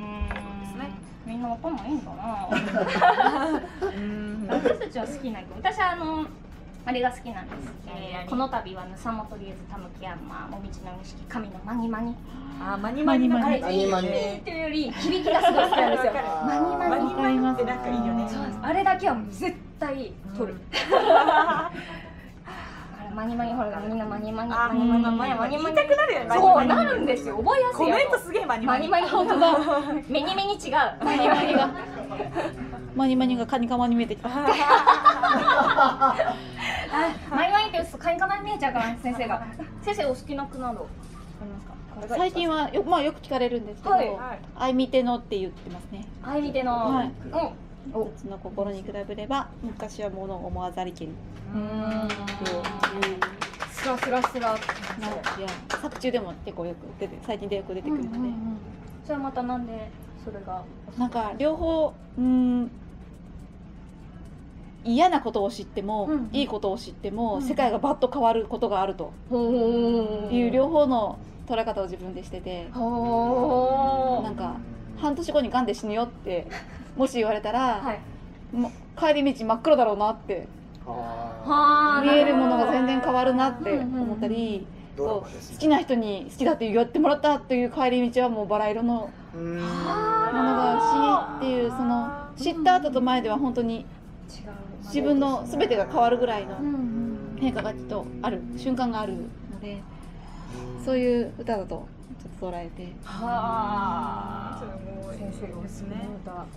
みんなわかんないんだな。私たちは好きな曲。私はあのあれが好きなんです。この度はぬさもとりえずたむきやんまもみちの錦神のマニマニ。 あ、マニマニのあれマニマニっていうより響きがすごい好きなんですよ。マニマニ。 マニマニってなんかいいよね。 あれだけは絶対取る。マニマニほらみんなマニマニマニマニマニマニ言いたくなるよね。 そうなるんですよ。覚えやすい。 コメントすげえマニマニ。 マニマニ本当だ。メニメニ違う。マニマニがマニマニがカニカマに見えてきた。 マニマニって言うとカニカマに見えちゃうから先生が。先生お好きな句などありますか？ 最近はよまあよく聞かれるんですけど、愛見てのって言ってますね。 愛見ての。はい。 一つの心に比べれば昔は物を思わざりけり。 うん。スラスラスラ。 いや作中でも結構よく出て最近でよく出てくるので。 それはまたなんでそれが。 なんか両方うん嫌なことを知ってもいいことを知っても世界がバッと変わることがあるという両方の捉え方を自分でしてて、なんか半年後に癌で死ぬよって。もし言われたら、はい、もう帰り道真っ黒だろうなって見えるものが全然変わるなって思ったり、好きな人に好きだって言ってもらったという帰り道はもうバラ色のものだしっていう、その知った後と前では本当に自分の全てが変わるぐらいの変化がきっとある瞬間があるので、そういう歌だとちょっと捉えて。 はあ、先生ですね。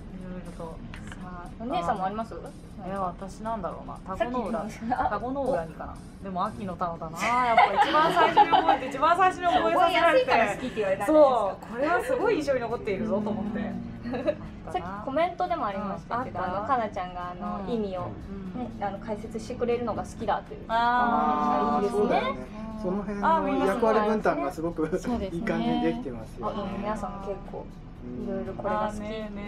お姉さんもあります？ いや、私なんだろうな、田子の浦、田子の浦にかな。でも秋の田だな、やっぱ一番最初に覚えて、一番最初に覚えさせられて、そう、これはすごい印象に残っているぞと思って。 さっきコメントでもありましたけど、あのかなちゃんがあの意味をね、あの解説してくれるのが好きだという。 ああ、いいですね。その辺の役割分担がすごくいい感じにできてますよね。 皆さんも結構いろいろこれが好き。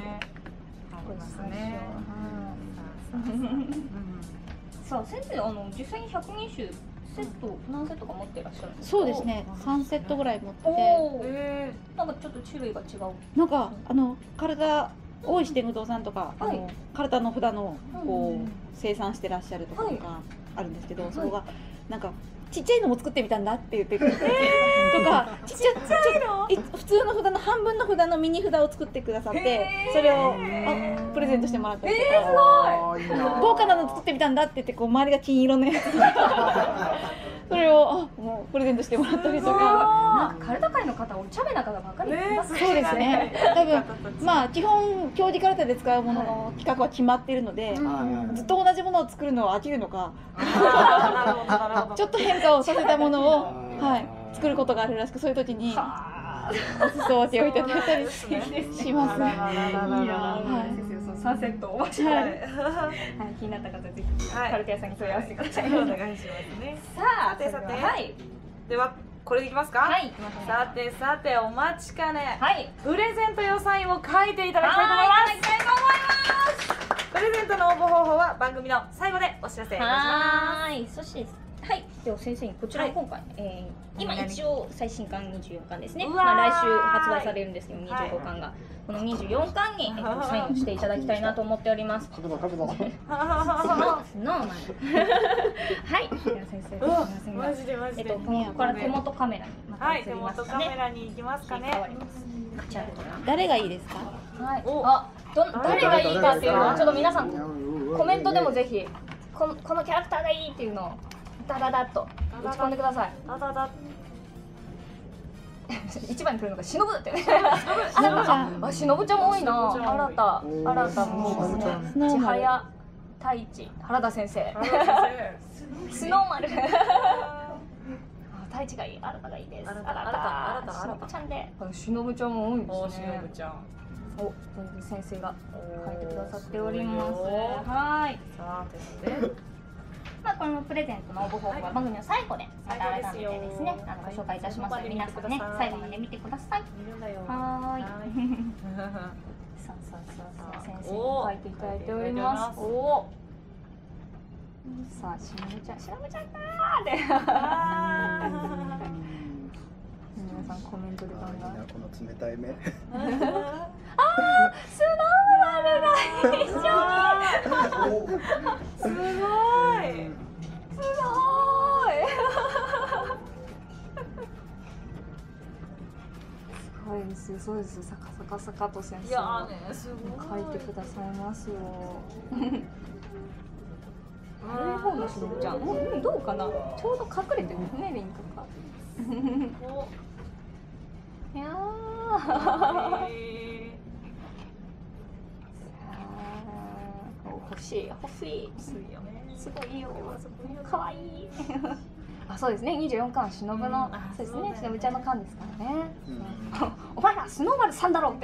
さあ先生、あの実際に百人種セット何セットか持ってらっしゃるんですか？ そうですね、三セットぐらい持ってて、 なんかちょっと種類が違う。 なんかあの体大石天狗堂さんとか、あの体の札のこう生産してらっしゃるところがあるんですけど、そこがなんかちっちゃいのも作ってみたんだって言ってくれて、とかちっちゃい普通の札の半分の札のミニ札を作ってくださって、それをプレゼントしてもらったりとか、豪華なの作ってみたんだって言ってこう周りが金色のやつとそれをあもうプレゼントしてもらったりとか。 なんか体界の方お茶目な方ばっかりいますね。 そうですね。多分まあ基本競技カラテで使うものの企画は決まっているので、ずっと同じものを作るのは飽きるのか、ちょっと変化をさせたものをはい作ることがあるらしく、そういう時にお裾分けをいただいたりします。 サンセット面白い。はい、気になった方ぜひカルテ屋さんに問い合わせてください。 お願いしますね。 さあ、 さてさて、 はい。 ではこれでいきますか。 はい。 さてさてお待ちかね。 はい。 プレゼント用サインを書いていただきたいと思います。いただきたいと思います。プレゼントの応募方法は番組の最後でお知らせいたします。 はい。そしてはい、では先生にこちら今回、はい、えー、今一応最新刊にじゅうよんかんですね。まあ来週発売されるんですけどにじゅうごかんが、はい、このにじゅうよんかんに、えっと、サインをしていただきたいなと思っております。角度角度。ノーマル。はい。では先生すみませんが、 マジでマジで。 えっとここから手元カメラにまた移りますかね。 はい、手元カメラに行きますかね。 誰がいいですか。 はい。あ、ど誰がいいかっていうのをちょっと皆さんコメントでもぜひこのこのキャラクターがいいっていうのを。ダダダッと打ち込んでください。ダダダ一番に来るのがしのぶってね。しのぶちゃん。あ、しのぶちゃん多いな。新た、新たもですね。千早、太一、原田先生。スノーマル。太一がいい、新たがいいです。新た、新た、しのぶちゃんで。しのぶちゃんも多いですね。しのぶちゃん。お、先生が書いてくださっております。はい。さあですね。まあこのプレゼントの応募方法は番組の最後でまた改めてですね、あのご紹介いたしますので皆さんね最後まで見てください。はーい。さあさあさあ先生に書いていただいております。おお。さあしのぶちゃんしのぶちゃんかーって。皆さんコメントでどんな。 この冷たい目。 ああスノーマルが一緒に。 すごい。 すごい。すごいですよ。そうですよ。サカサカサカと先生が書いてくださいますよ。悪い方のしのぶちゃん、もうどうかな。ちょうど隠れてるね、リンクが。いやー。欲しい欲しい。すごいよ。可愛い。あ、そうですね。にじゅうよんかんしのぶの、そうですね。しのぶちゃんの巻ですからね。お前らスノーマルさんだろうって。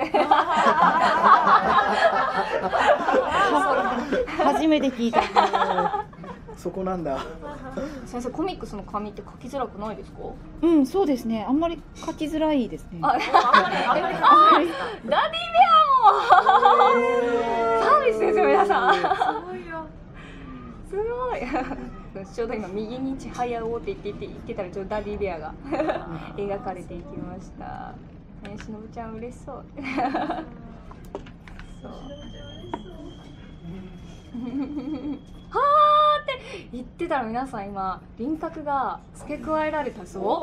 初めて聞いた。 そこなんだ。 先生、コミックスの紙って書きづらくないですか？ うん、そうですね。あんまり書きづらいですね。 あ、あんまりあんまり書きづらいですか？ダディベアも。サービスですよ皆さん。すごいよ。すごい。ちょうど今右に千早をって言って言ってたらちょうどダディベアが描かれていきました。ね、しのぶちゃん嬉しそう。そう。はーって言ってたら皆さん今輪郭が付け加えられたぞ。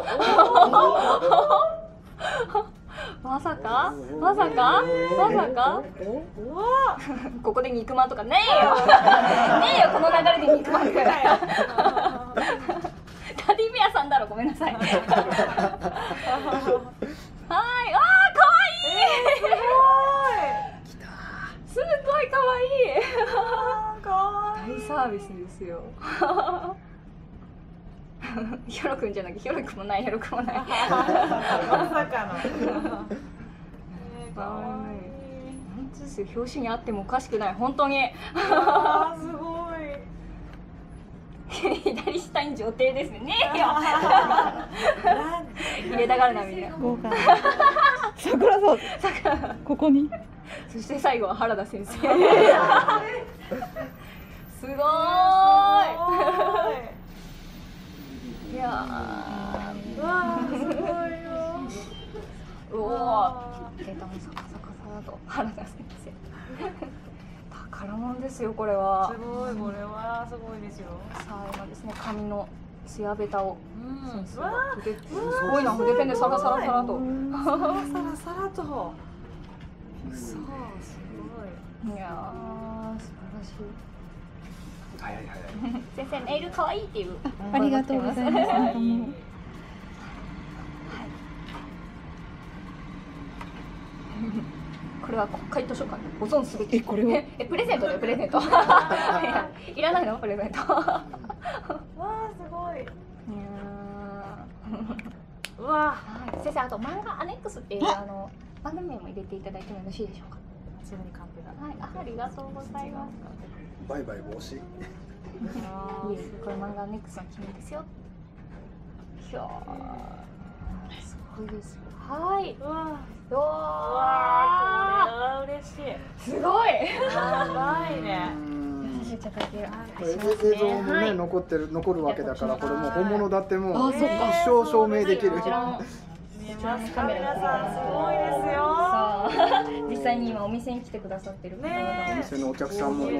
まさかまさかまさかここで肉まんとかねえよねえよこの流れで肉まんくらいダディベアさんだろごめんなさい。はい、あーかわいい。すごいかわいい。大サービスですよ。ヒョロくんじゃなくてヒョロくんもないヒョロくんもない。まさかの。 本当ですよ。表紙にあってもおかしくない本当に。 あーすごい。 左下に女帝ですね。ねえよ。入れたがるなみたいな。 桜そう。ここに。 そして最後は原田先生。すごーい。いやー。うわーすごいよ。うおー。データもサカサカサと原田先生。宝物ですよこれは。 すごいこれはすごいですよ。 さあ今ですね紙のツヤベタを先生が筆すごいな筆ペンでサラサラサラと。 サラサラサラと。そうすごい。 いやー素晴らしい。 早い早い。 先生ネイル可愛いっていう。 ありがとうございます。 これは国会図書館で保存すべき。 え、これはえ、プレゼントだよ、プレゼント。いらないのプレゼント。わあ、すごい。 うわ、先生、あと漫画アネックスっていうあの番組名も入れていただいてもよろしいでしょうか。 ちなみにカンペが。 はい、ありがとうございます。 バイバイ防止。 いいです。これ漫画アネックスの記念ですよ。ひゃー、すごいです。はい。うわ、うわー、これは嬉しい。 すごい。 やばいね。 映像もね残ってる残るわけだから、これも本物だってもう一生証明できる。 見えますか皆さん、すごいですよ。 実際に今お店に来てくださってる方々、 お店のお客さんも。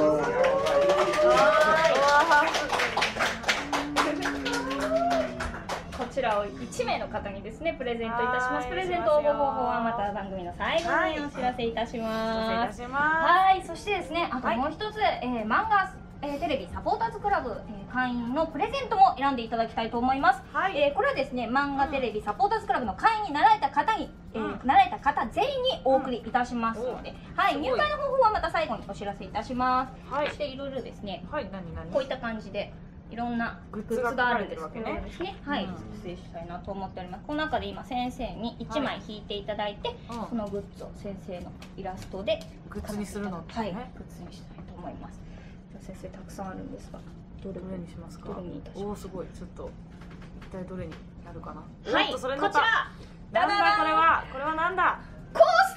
こちらをいちめいの方にですねプレゼントいたします。プレゼント応募方法はまた番組の最後にお知らせいたします。はい、そしてですね、あともう一つ、えー、漫画えー、テレビサポーターズクラブ、えー、会員のプレゼントも選んでいただきたいと思います。はい、えー、これはですね、漫画テレビサポーターズクラブの会員になられた方に、うん、えー、なられた方全員にお送りいたしますので、うん、はい、入会の方法はまた最後にお知らせいたします。はい、そしていろいろですね、はい、何何こういった感じでいろんなグッズがあるんですけどですね、はい、出演したいなと思っております。この中で今先生にいちまい引いていただいて、はい、そのグッズを先生のイラストでグッズにするの、 はい、グッズにしたいと思います。先生たくさんあるんですが、 どれにしますか。 どれにいたします。 おお、すごい。ちょっと一体どれになるかな。 はい、こちら。なんだこれは。これはなんだ。 コース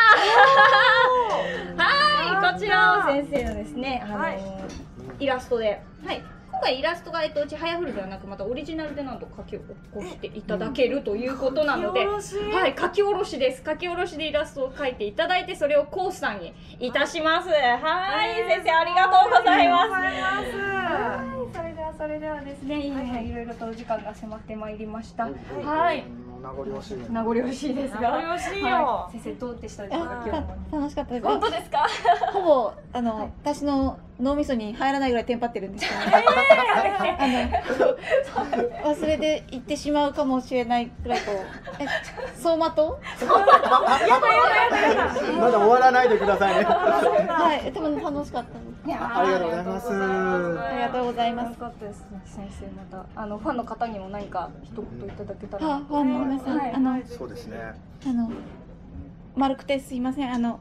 ター。はい、こちらを先生のですね、あのイラストで、はい。今回イラストがえっとうちハヤフルではなくまたオリジナルでなんと書き起こしていただけるということなので、はい、書き下ろしです。書き下ろしでイラストを描いていただいて、それをコースさんにいたします。はい、先生ありがとうございます。はい、それではそれではですね、いろいろとお時間が迫ってまいりました。はい。 名残惜しい。 名残惜しいですが。 名残惜しいよ。 先生どうでしたでしょうか。今日も楽しかったです。 本当ですか。 ほぼあの私の脳みそに入らないぐらいテンパってるんですけどね。あの忘れていってしまうかもしれないくらいこうえ走馬灯？ やだやだやだやだ。 まだ終わらないでくださいね。 はい、でも楽しかったです。 ありがとうございます。 ありがとうございます。 よかったですね、先生。またあのファンの方にも何か一言いただけたら。 あ、ファンの皆さん、あのそうですね。 あの丸くてすいません、あの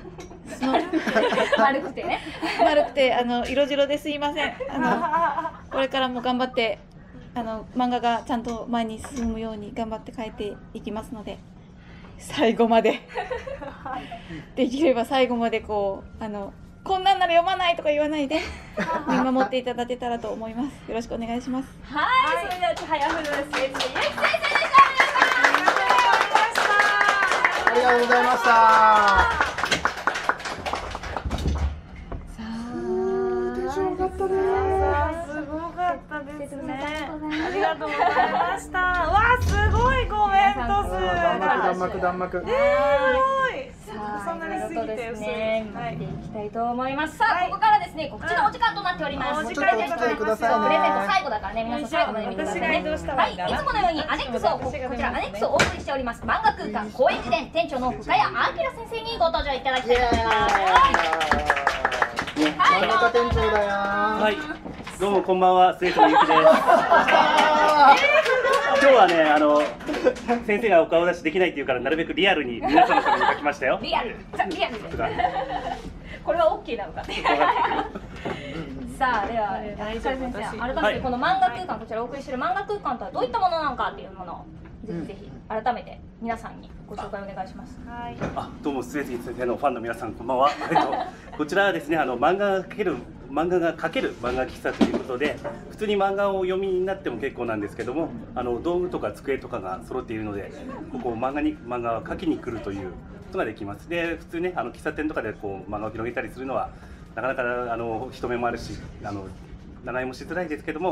丸くてね。 丸くてあの色白ですいません。あのこれからも頑張ってあの漫画がちゃんと前に進むように頑張って描いていきますので、最後までできれば最後までこうあのこんなんなら読まないとか言わないで見守っていただけたらと思います。よろしくお願いします。 はい、それではハヤフル先生、ゆき先生でした。 ありがとうございました。 さあ、 面白かったね。 すごかったですね。ありがとうございました。わあ、すごいコメント数。 弾幕弾幕弾幕。 えー、すごい。そんなに過ぎてですね、見ていきたいと思います。さあ、ここからですね、告知のお時間となっております。 ちょっと来てくださいね。 プレゼント最後だからね、皆さん最後まで見てくださいね。はい、いつものようにアネックスをこちらアネックスをお送りしております。漫画空間高円寺店店長の深谷明先生にご登場いただきたいと思います。 はい、また店長だよ。 はい、どうもこんばんは、生徒のゆきです。今日はね、あの先生がお顔出しできないっていうからなるべくリアルに皆さんのために書きましたよ。 リアル、リアルで。これはオッケーなのか。さあ、では深谷先生、改めてこの漫画空間、こちらお送りしている漫画空間とはどういったものなのかっていうものをぜひぜひ改めて皆さんにご紹介お願いします。はい。 あ、どうも末月先生のファンの皆さん、こんばんは。えっとこちらはですね、あの漫画が描ける漫画が描ける漫画喫茶ということで、普通に漫画をお読みになっても結構なんですけども、あの道具とか机とかが揃っているので、ここ漫画に漫画を描きに来るということができます。で、普通ね、あの喫茶店とかでこう漫画を広げたりするのはなかなかあの人目もあるし、あの長居もしづらいですけども、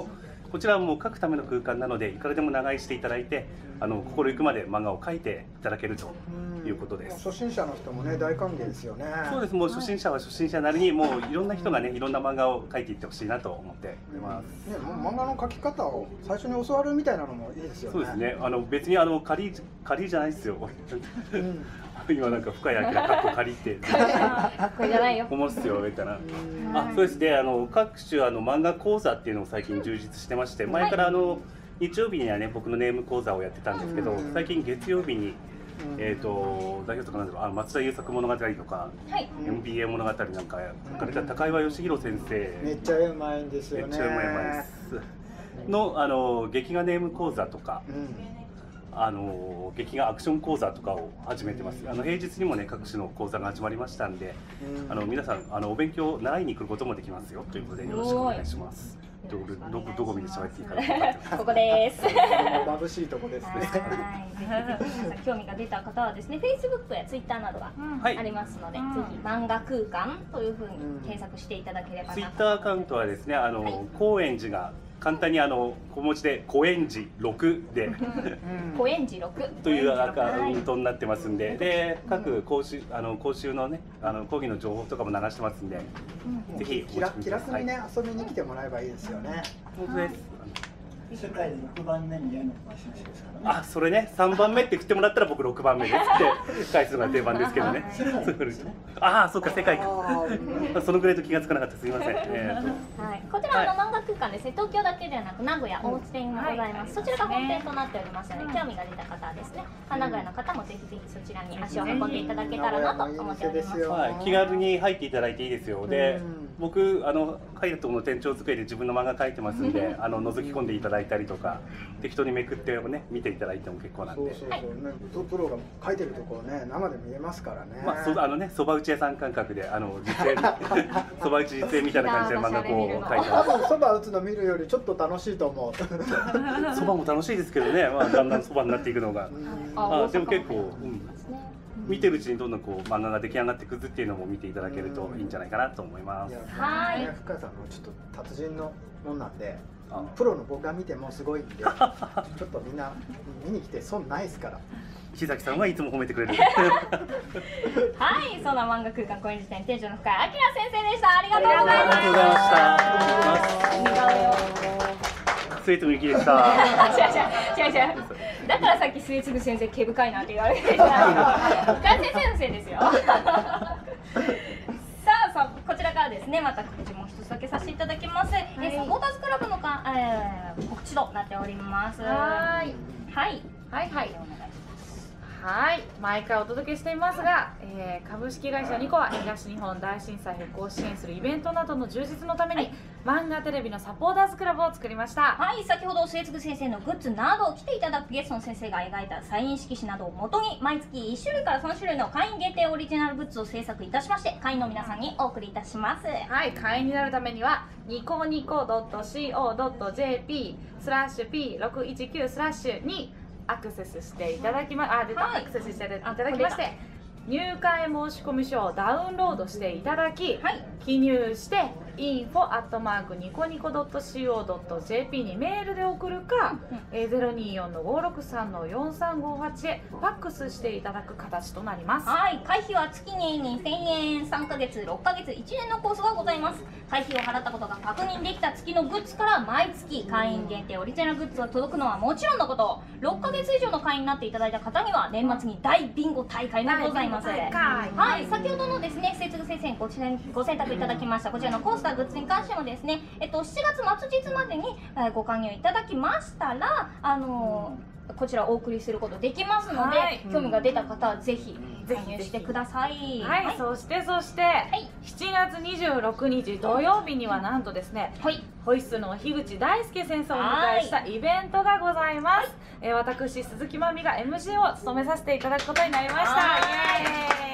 こちらはもう書くための空間なのでいくらでも長居していただいて、あの心ゆくまで漫画を描いていただけるということです。 初心者の人もね大歓迎ですよね。 そうです。もう初心者は初心者なりにもういろんな人がねいろんな漫画を描いていってほしいなと思っております。 ね、もう漫画の描き方を最初に教わるみたいなのもいいですよね。 そうですね。あの別にあの仮仮じゃないですよ。うん今なんか深谷明かっこ借りってこれじゃないよ思うっすよみたいな。あ、そうですね。あの各種あの漫画講座っていうのを最近充実してまして、前からあの日曜日にはね僕のネーム講座をやってたんですけど、最近月曜日にえっと代表とかなんだろう、あ松田優作物語とか エムビーエー 物語なんか書かれた高岩義弘先生、 めっちゃうまいんですよね。 めっちゃうまいうまいですのあの劇画ネーム講座とか。あの劇画アクション講座とかを始めてます。あの平日にもね各種の講座が始まりましたんで、あの皆さんあのお勉強を習いに来ることもできますよということでよろしくお願いします。どどどこ見てしまっていいかな。 ここです。 眩しいとこですね。 はい。ぜひぜひ皆さん興味が出た方はですね、Facebook や Twitter などがありますので、ぜひ漫画空間というふうに検索していただければなと。 Twitter アカウントはですね、あの高円寺が簡単にあの小文字で高円寺ろくで高円寺ろくというアカウントになってますんで、で各講習あの講習のねあの講義の情報とかも流してますんで、ぜひ気楽気楽にね遊びに来てもらえばいいですよね。 本当です。 世界でろくばんめにやるのが新種ですからね。 あ、それね、さんばんめって振ってもらったら僕ろくばんめですって返すのが定番ですけどね。ああ、そっか世界か。そのぐらいと気がつかなかった。すみません。えーとはい、こちらの漫画空間ですね、東京だけではなく名古屋、大津店もございます。そちらが本店となっておりますので、興味が出た方はですね、名古屋の方もぜひぜひそちらに足を運んでいただけたらなと思っております。 はい、気軽に入っていただいていいですよ。で、僕あのハイラットの店長机で自分の漫画描いてますんで、あの覗き込んでいただいたりとか、適当にめくってね見ていただいても結構なんで。 そうそうそうね、プロが描いてるところね生で見えますからね。 まあそあのねそば打ち屋さん感覚であの実演そば打ち実演みたいな感じで漫画こう描いてます。 多分そば打つの見るよりちょっと楽しいと思う。 そばも楽しいですけどね、まあだんだんそばになっていくのが。あでも結構。うん見てるうちにどんどんこう漫画が出来上がってくずっていうのも見ていただけるといいんじゃないかなと思います。 はい。深谷さんのちょっと達人のもんなんで、プロの僕が見てもすごいんで、ちょっとみんな見に来て損ないですから。 石崎さんはいつも褒めてくれる。 はい、そんな漫画空間高円寺店店長の深谷明先生でした。ありがとうございました。 ありがとうございました。スエーツみきでした。 違う違う違う違う。だからさっき末次先生毛深いなって言われてた。深谷先生のせいですよ。さあさこちらからですねまた告知も一つだけさせていただきます。えサポーターズクラブのか、えー、告知となっております。 はいはいはいはい。はい、毎回お届けしていますが、えー、株式会社ニコは東日本大震災復興を支援するイベントなどの充実のために、はい、漫画テレビのサポーターズクラブを作りました。 はい、先ほど末次先生のグッズなど来ていただくゲストの先生が描いたサイン色紙などをもとに毎月いち種類からさん種類の会員限定オリジナルグッズを制作いたしまして会員の皆さんにお送りいたします。 はい、会員になるためにはニコニコ ドットシーオー ドット ジェーピー スラッシュ ピーろくいちきゅう スラッシュにアクセスしていただきま、あ、出た、はい、アクセスしていただきまして、入会申込書をダウンロードしていただき、はい、記入して インフォ アットマーク ニコニコ ドット シーオー ドット ジェーピー にメールで送るか、えー、ゼロにーよん ごろくさん よんさんごはち へファックスしていただく形となります。 はい、会費は月ににせんえん、さんかげつ、ろっかげつ、いちねんのコースがございます。会費を払ったことが確認できた月のグッズから毎月会員限定オリジナルグッズが届くのはもちろんのこと、ろっかげつ以上の会員になっていただいた方には年末に大ビンゴ大会がございます。はい、先ほどのですね、末次先生にごご選択いただきましたこちらのコースターグッズに関してもですね、えっと、しちがつまつ日までに、えー、ご加入いただきましたら、あのー、こちらお送りすることできますので、はい、興味が出た方はぜひ加入してください。 はい、はい、そしてそして、はい、しちがつにじゅうろくにち土曜日にはなんとですね、はい、ホイッスの樋口大輔先生をお迎えしたイベントがございます。はい、えー、私鈴木まみが エムシー を務めさせていただくことになりました。イエーイ。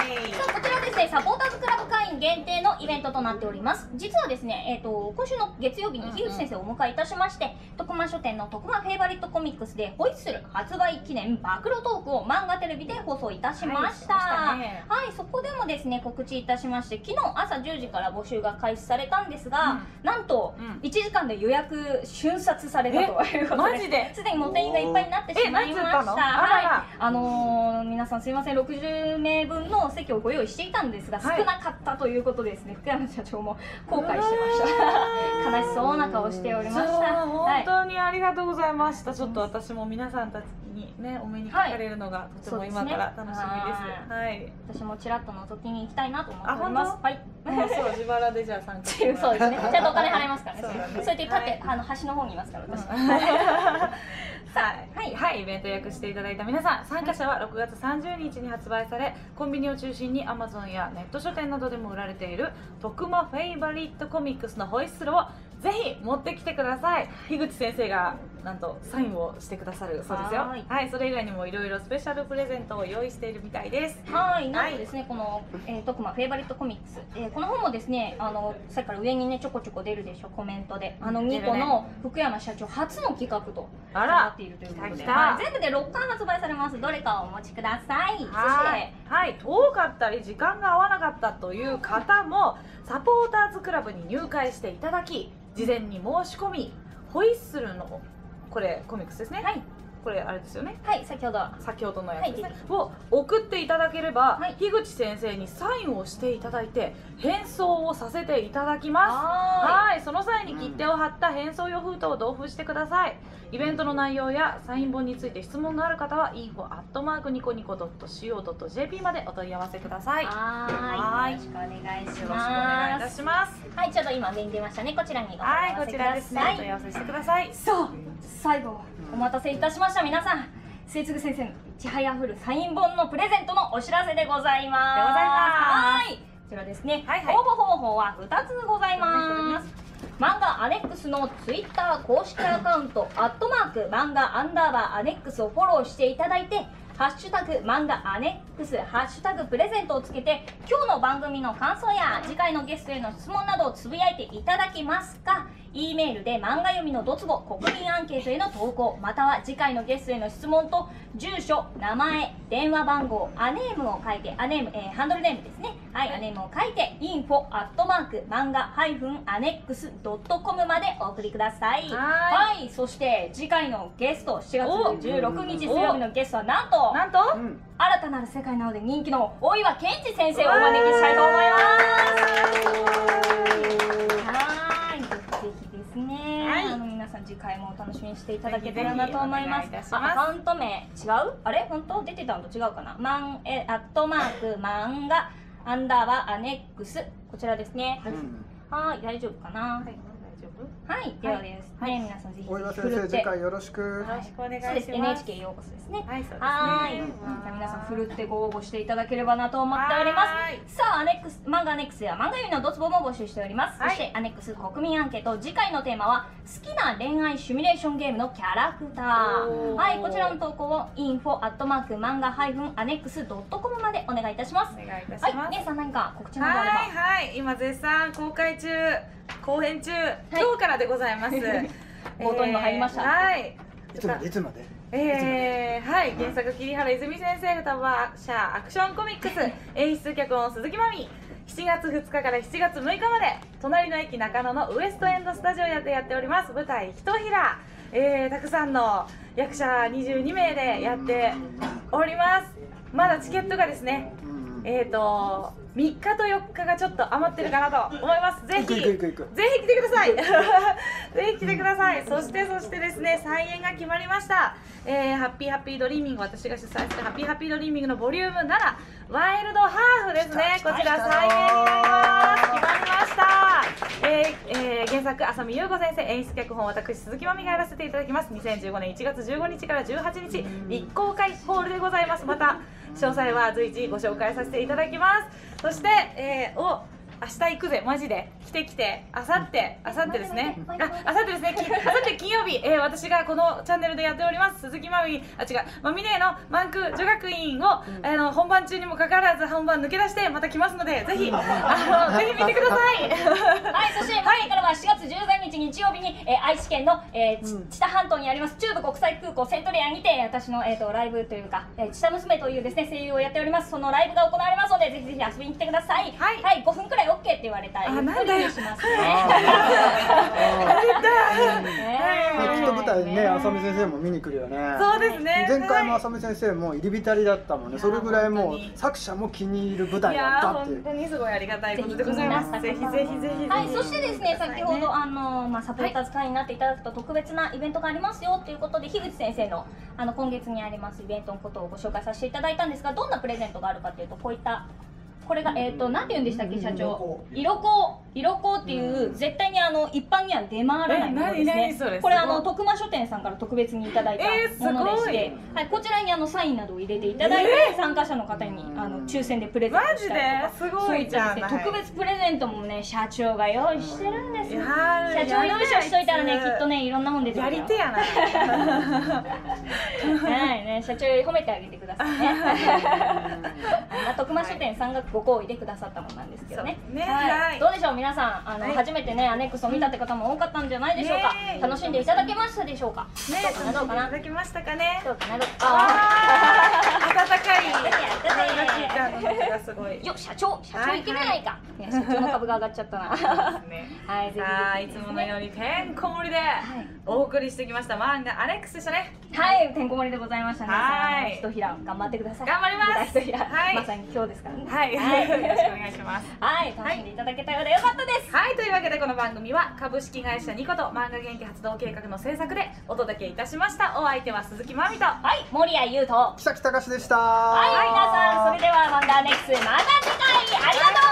さあこちらですね、サポーターズクラブ会員限定のイベントとなっております。実はですね、えっと今週の月曜日に樋口先生をお迎えいたしまして、徳間書店の徳間フェイバリットコミックスでホイッスル発売記念暴露トークを漫画テレビで放送いたしました。はい、そこでもですね告知いたしまして、昨日朝じゅうじから募集が開始されたんですが、なんといちじかんで予約瞬殺されたということで、マジですでにもう定員がいっぱいになってしまいました。はい、あの皆さんすいません、ろくじゅうめいぶんの席をご用意していたんですが、少なかったということでですね、福山社長も後悔してました悲しそうな顔しておりました。 本当にありがとうございました。ちょっと私も皆さんたちにねお目にかかれるのがとても今から楽しみです。はい、 私もちらっと覗きに行きたいなと思っております。はい、 そう自腹でじゃあ参加してそうですね、ちゃんとお金払いますからね。そうやって立ってあの端の方にいますから私。 さあ、はい、はい、イベント予約していただいた皆さん、参加者はろくがつさんじゅうにちに発売され、コンビニを中心に アマゾン やネット書店などでも売られている徳間フェイバリットコミックスのホイッスルをぜひ持ってきてください。樋口先生がなんとサインをしてくださるそうですよ。はい、はい、それ以外にもいろいろスペシャルプレゼントを用意しているみたいです。 はい、なんとですね、はい、この、えー、徳間フェイバリットコミックス、えー、この本もですね、あのさっきから上にねちょこちょこ出るでしょコメントで、あのにこの福山社長初の企画となっているということで、はい、全部でろっかん発売されます。どれかをお持ちください。そしてはい、遠かったり時間が合わなかったという方もサポーターズクラブに入会していただき、事前に申し込み、ホイッスルのこれコミックスですね。はい、これあれですよね。 はい、先ほど先ほどのやつですね、はい、を送っていただければ、はい、樋口先生にサインをしていただいて返送をさせていただきます。はい、その際に切手を貼った返送用封筒を同封してください。イベントの内容やサイン本について質問がある方は インフォ アットマーク ニコニコ ドット シーオー ドット ジェーピー までお問い合わせください。 はい、よろしくお願いします。 よろしくお願いいたします。 はい、ちょうど今上に出ましたね。こちらにお問い合わせください。はい、こちらですね、お問い合わせしてください。 そう、最後お待たせいたしました。皆さん、末次先生のちはやふるサイン本のプレゼントのお知らせでございます。 でございます。 はい、こちらですね、はいはい、応募方法はふたつございます。漫画アネックスのツイッター公式アカウント、アットマーク漫画アンダーバーアネックスをフォローしていただいて、ハッシュタグ漫画アネックス、ハッシュタグプレゼントをつけて、今日の番組の感想や次回のゲストへの質問などをつぶやいていただきますか、E メールで漫画読みのドツボ国民アンケートへの投稿、または次回のゲストへの質問と住所、名前、電話番号、アネームを書いて、アネーム、えー、ハンドルネームですね、はい、アネームを書いて インフォ アットマーク 漫画 アネックス ドットコム までお送りください。はい、そして次回のゲスト、しがつじゅうろくにち水曜日のゲストはなんとなんと、うん、 新たなる世界なので人気の大岩健二先生をお招きしたいと思います。はい、ぜひですね、はい、あの皆さん次回もお楽しみにしていただけたらなと思います。あ、アカウント名違う？あれ本当出てたのと違うかな。マンえアットマーク漫画アンダーバーアネックス、こちらですね。はい、大丈夫かな。はい、はい、ではですね、皆さんぜひ大岩先生、次回よろしく。 よろしくお願いします。 そうです、エヌエイチケー ようこそですね。 はい、そうですね。 はい、皆さんふるってご応募していただければなと思っております。さあ、アネックス漫画アネックスや漫画読みのドツボも募集しております。そしてアネックス国民アンケート、次回のテーマは好きな恋愛シミュレーションゲームのキャラクター。はい、こちらの投稿を インフォ アットマーク 漫画 アネックス ドットコム までお願いいたします。 お願いいたします。 はい、姉さん何か告知などあれば。 はいはい、今絶賛公開中、後編中、今日からでございます。 冒頭にも入りました。 はい。 いつまでいつまで。 えー、はい、原作桐原泉先生、双葉社アクションコミックス、演出脚本鈴木まみ。しちがつふつかからしちがつむいかまで隣の駅中野のウエストエンドスタジオでやっております舞台「ひとひら」、えー、たくさんの役者にじゅうにめいでやっております。まだチケットがですね、えーとみっかとよっかがちょっと余ってるかなと思います。ぜひぜひ来てください。ぜひ来てください。そしてそしてですね、再演が決まりました。えー、ハッピーハッピードリーミング、私が主催するハッピーハッピードリーミングのボリュームなな、ワイルドハーフですね。こちら再演になります。決まりました。えーえー、原作浅見優子先生、演出脚本私鈴木まみがやらせていただきます。にせんじゅうごねんいちがつじゅうごにちからじゅうはちにち立公会ホールでございます。また詳細は随時ご紹介させていただきます。そして、えー、お明日行くぜマジで来て来て。あさってあさってですね、ああさってですね、あさって金曜日、えー、私がこのチャンネルでやっております鈴木まみあ違うまみねのマンク女学院を、うん、あの本番中にもかかわらず本番抜け出してまた来ますので、ぜひあのぜひ見てください。 はい、そしてマミからはしがつじゅうさんにち日曜日に、えー、愛知県の、えーうん、知多半島にあります中部国際空港セントレアにて私の、えー、とライブというか、えー、知多娘というですね声優をやっております。そのライブが行われますので、ぜひぜひ遊びに来てください。はい、はい、ごふんくらい オーケー って言われたらゆっくりしますね。 きっと舞台ね、浅見先生も見に来るよね。 そうですね。 前回も浅見先生も入り浸りだったもんね。それぐらいもう作者も気に入る舞台だったっていう。 本当にすごいありがたいことでございます。ぜひぜひぜひ。 はい、そしてですね、先ほどあのまあサポーターズ会員になっていただくと特別なイベントがありますよということで、樋口先生のあの今月にありますイベントのことをご紹介させていただいたんですが、どんなプレゼントがあるかというと、こういったこれがえっとなんて言うんでしたっけ社長、色香色香っていう絶対にあの一般には出回らないものですね。これあの徳間書店さんから特別にいただいたものでして、はい、こちらにあのサインなどを入れていただいて参加者の方にあの抽選でプレゼントしたりとか、 すごいじゃん。 特別プレゼントもね社長が用意してるんですよ。社長用意しといたらねきっとねいろんなもん出てくるよ。 やり手やな。 はいね、社長褒めてあげてくださいね。徳間書店さんがご好意でくださったものなんですけどね。はい、どうでしょう皆さん、あの初めてねアネックスを見たって方も多かったんじゃないでしょうか。楽しんでいただけましたでしょうか。 ね、どうかなどうかな。いただきましたかね。 どうかなどうか。 ああ、温かい感がすごい。 よ社長社長いけないか。社長の株が上がっちゃったな。はい、 さあいつものようにてんこ盛りでお送りしてきました漫画アネックスでしたね。 はい、てんこ盛りでございましたね。はい、一平頑張ってください。 頑張ります。 一平、まさに今日ですからね。 はい、よろしくお願いします。 はい、楽しんでいただけたようでよかったです。 はい、というわけでこの番組は株式会社ニコと漫画元気発動計画の制作でお届けいたしました。お相手は鈴木まみと、 はい、守谷優と木崎隆でした。 はい、皆さんそれでは漫画アネックスまた次回ありがとう。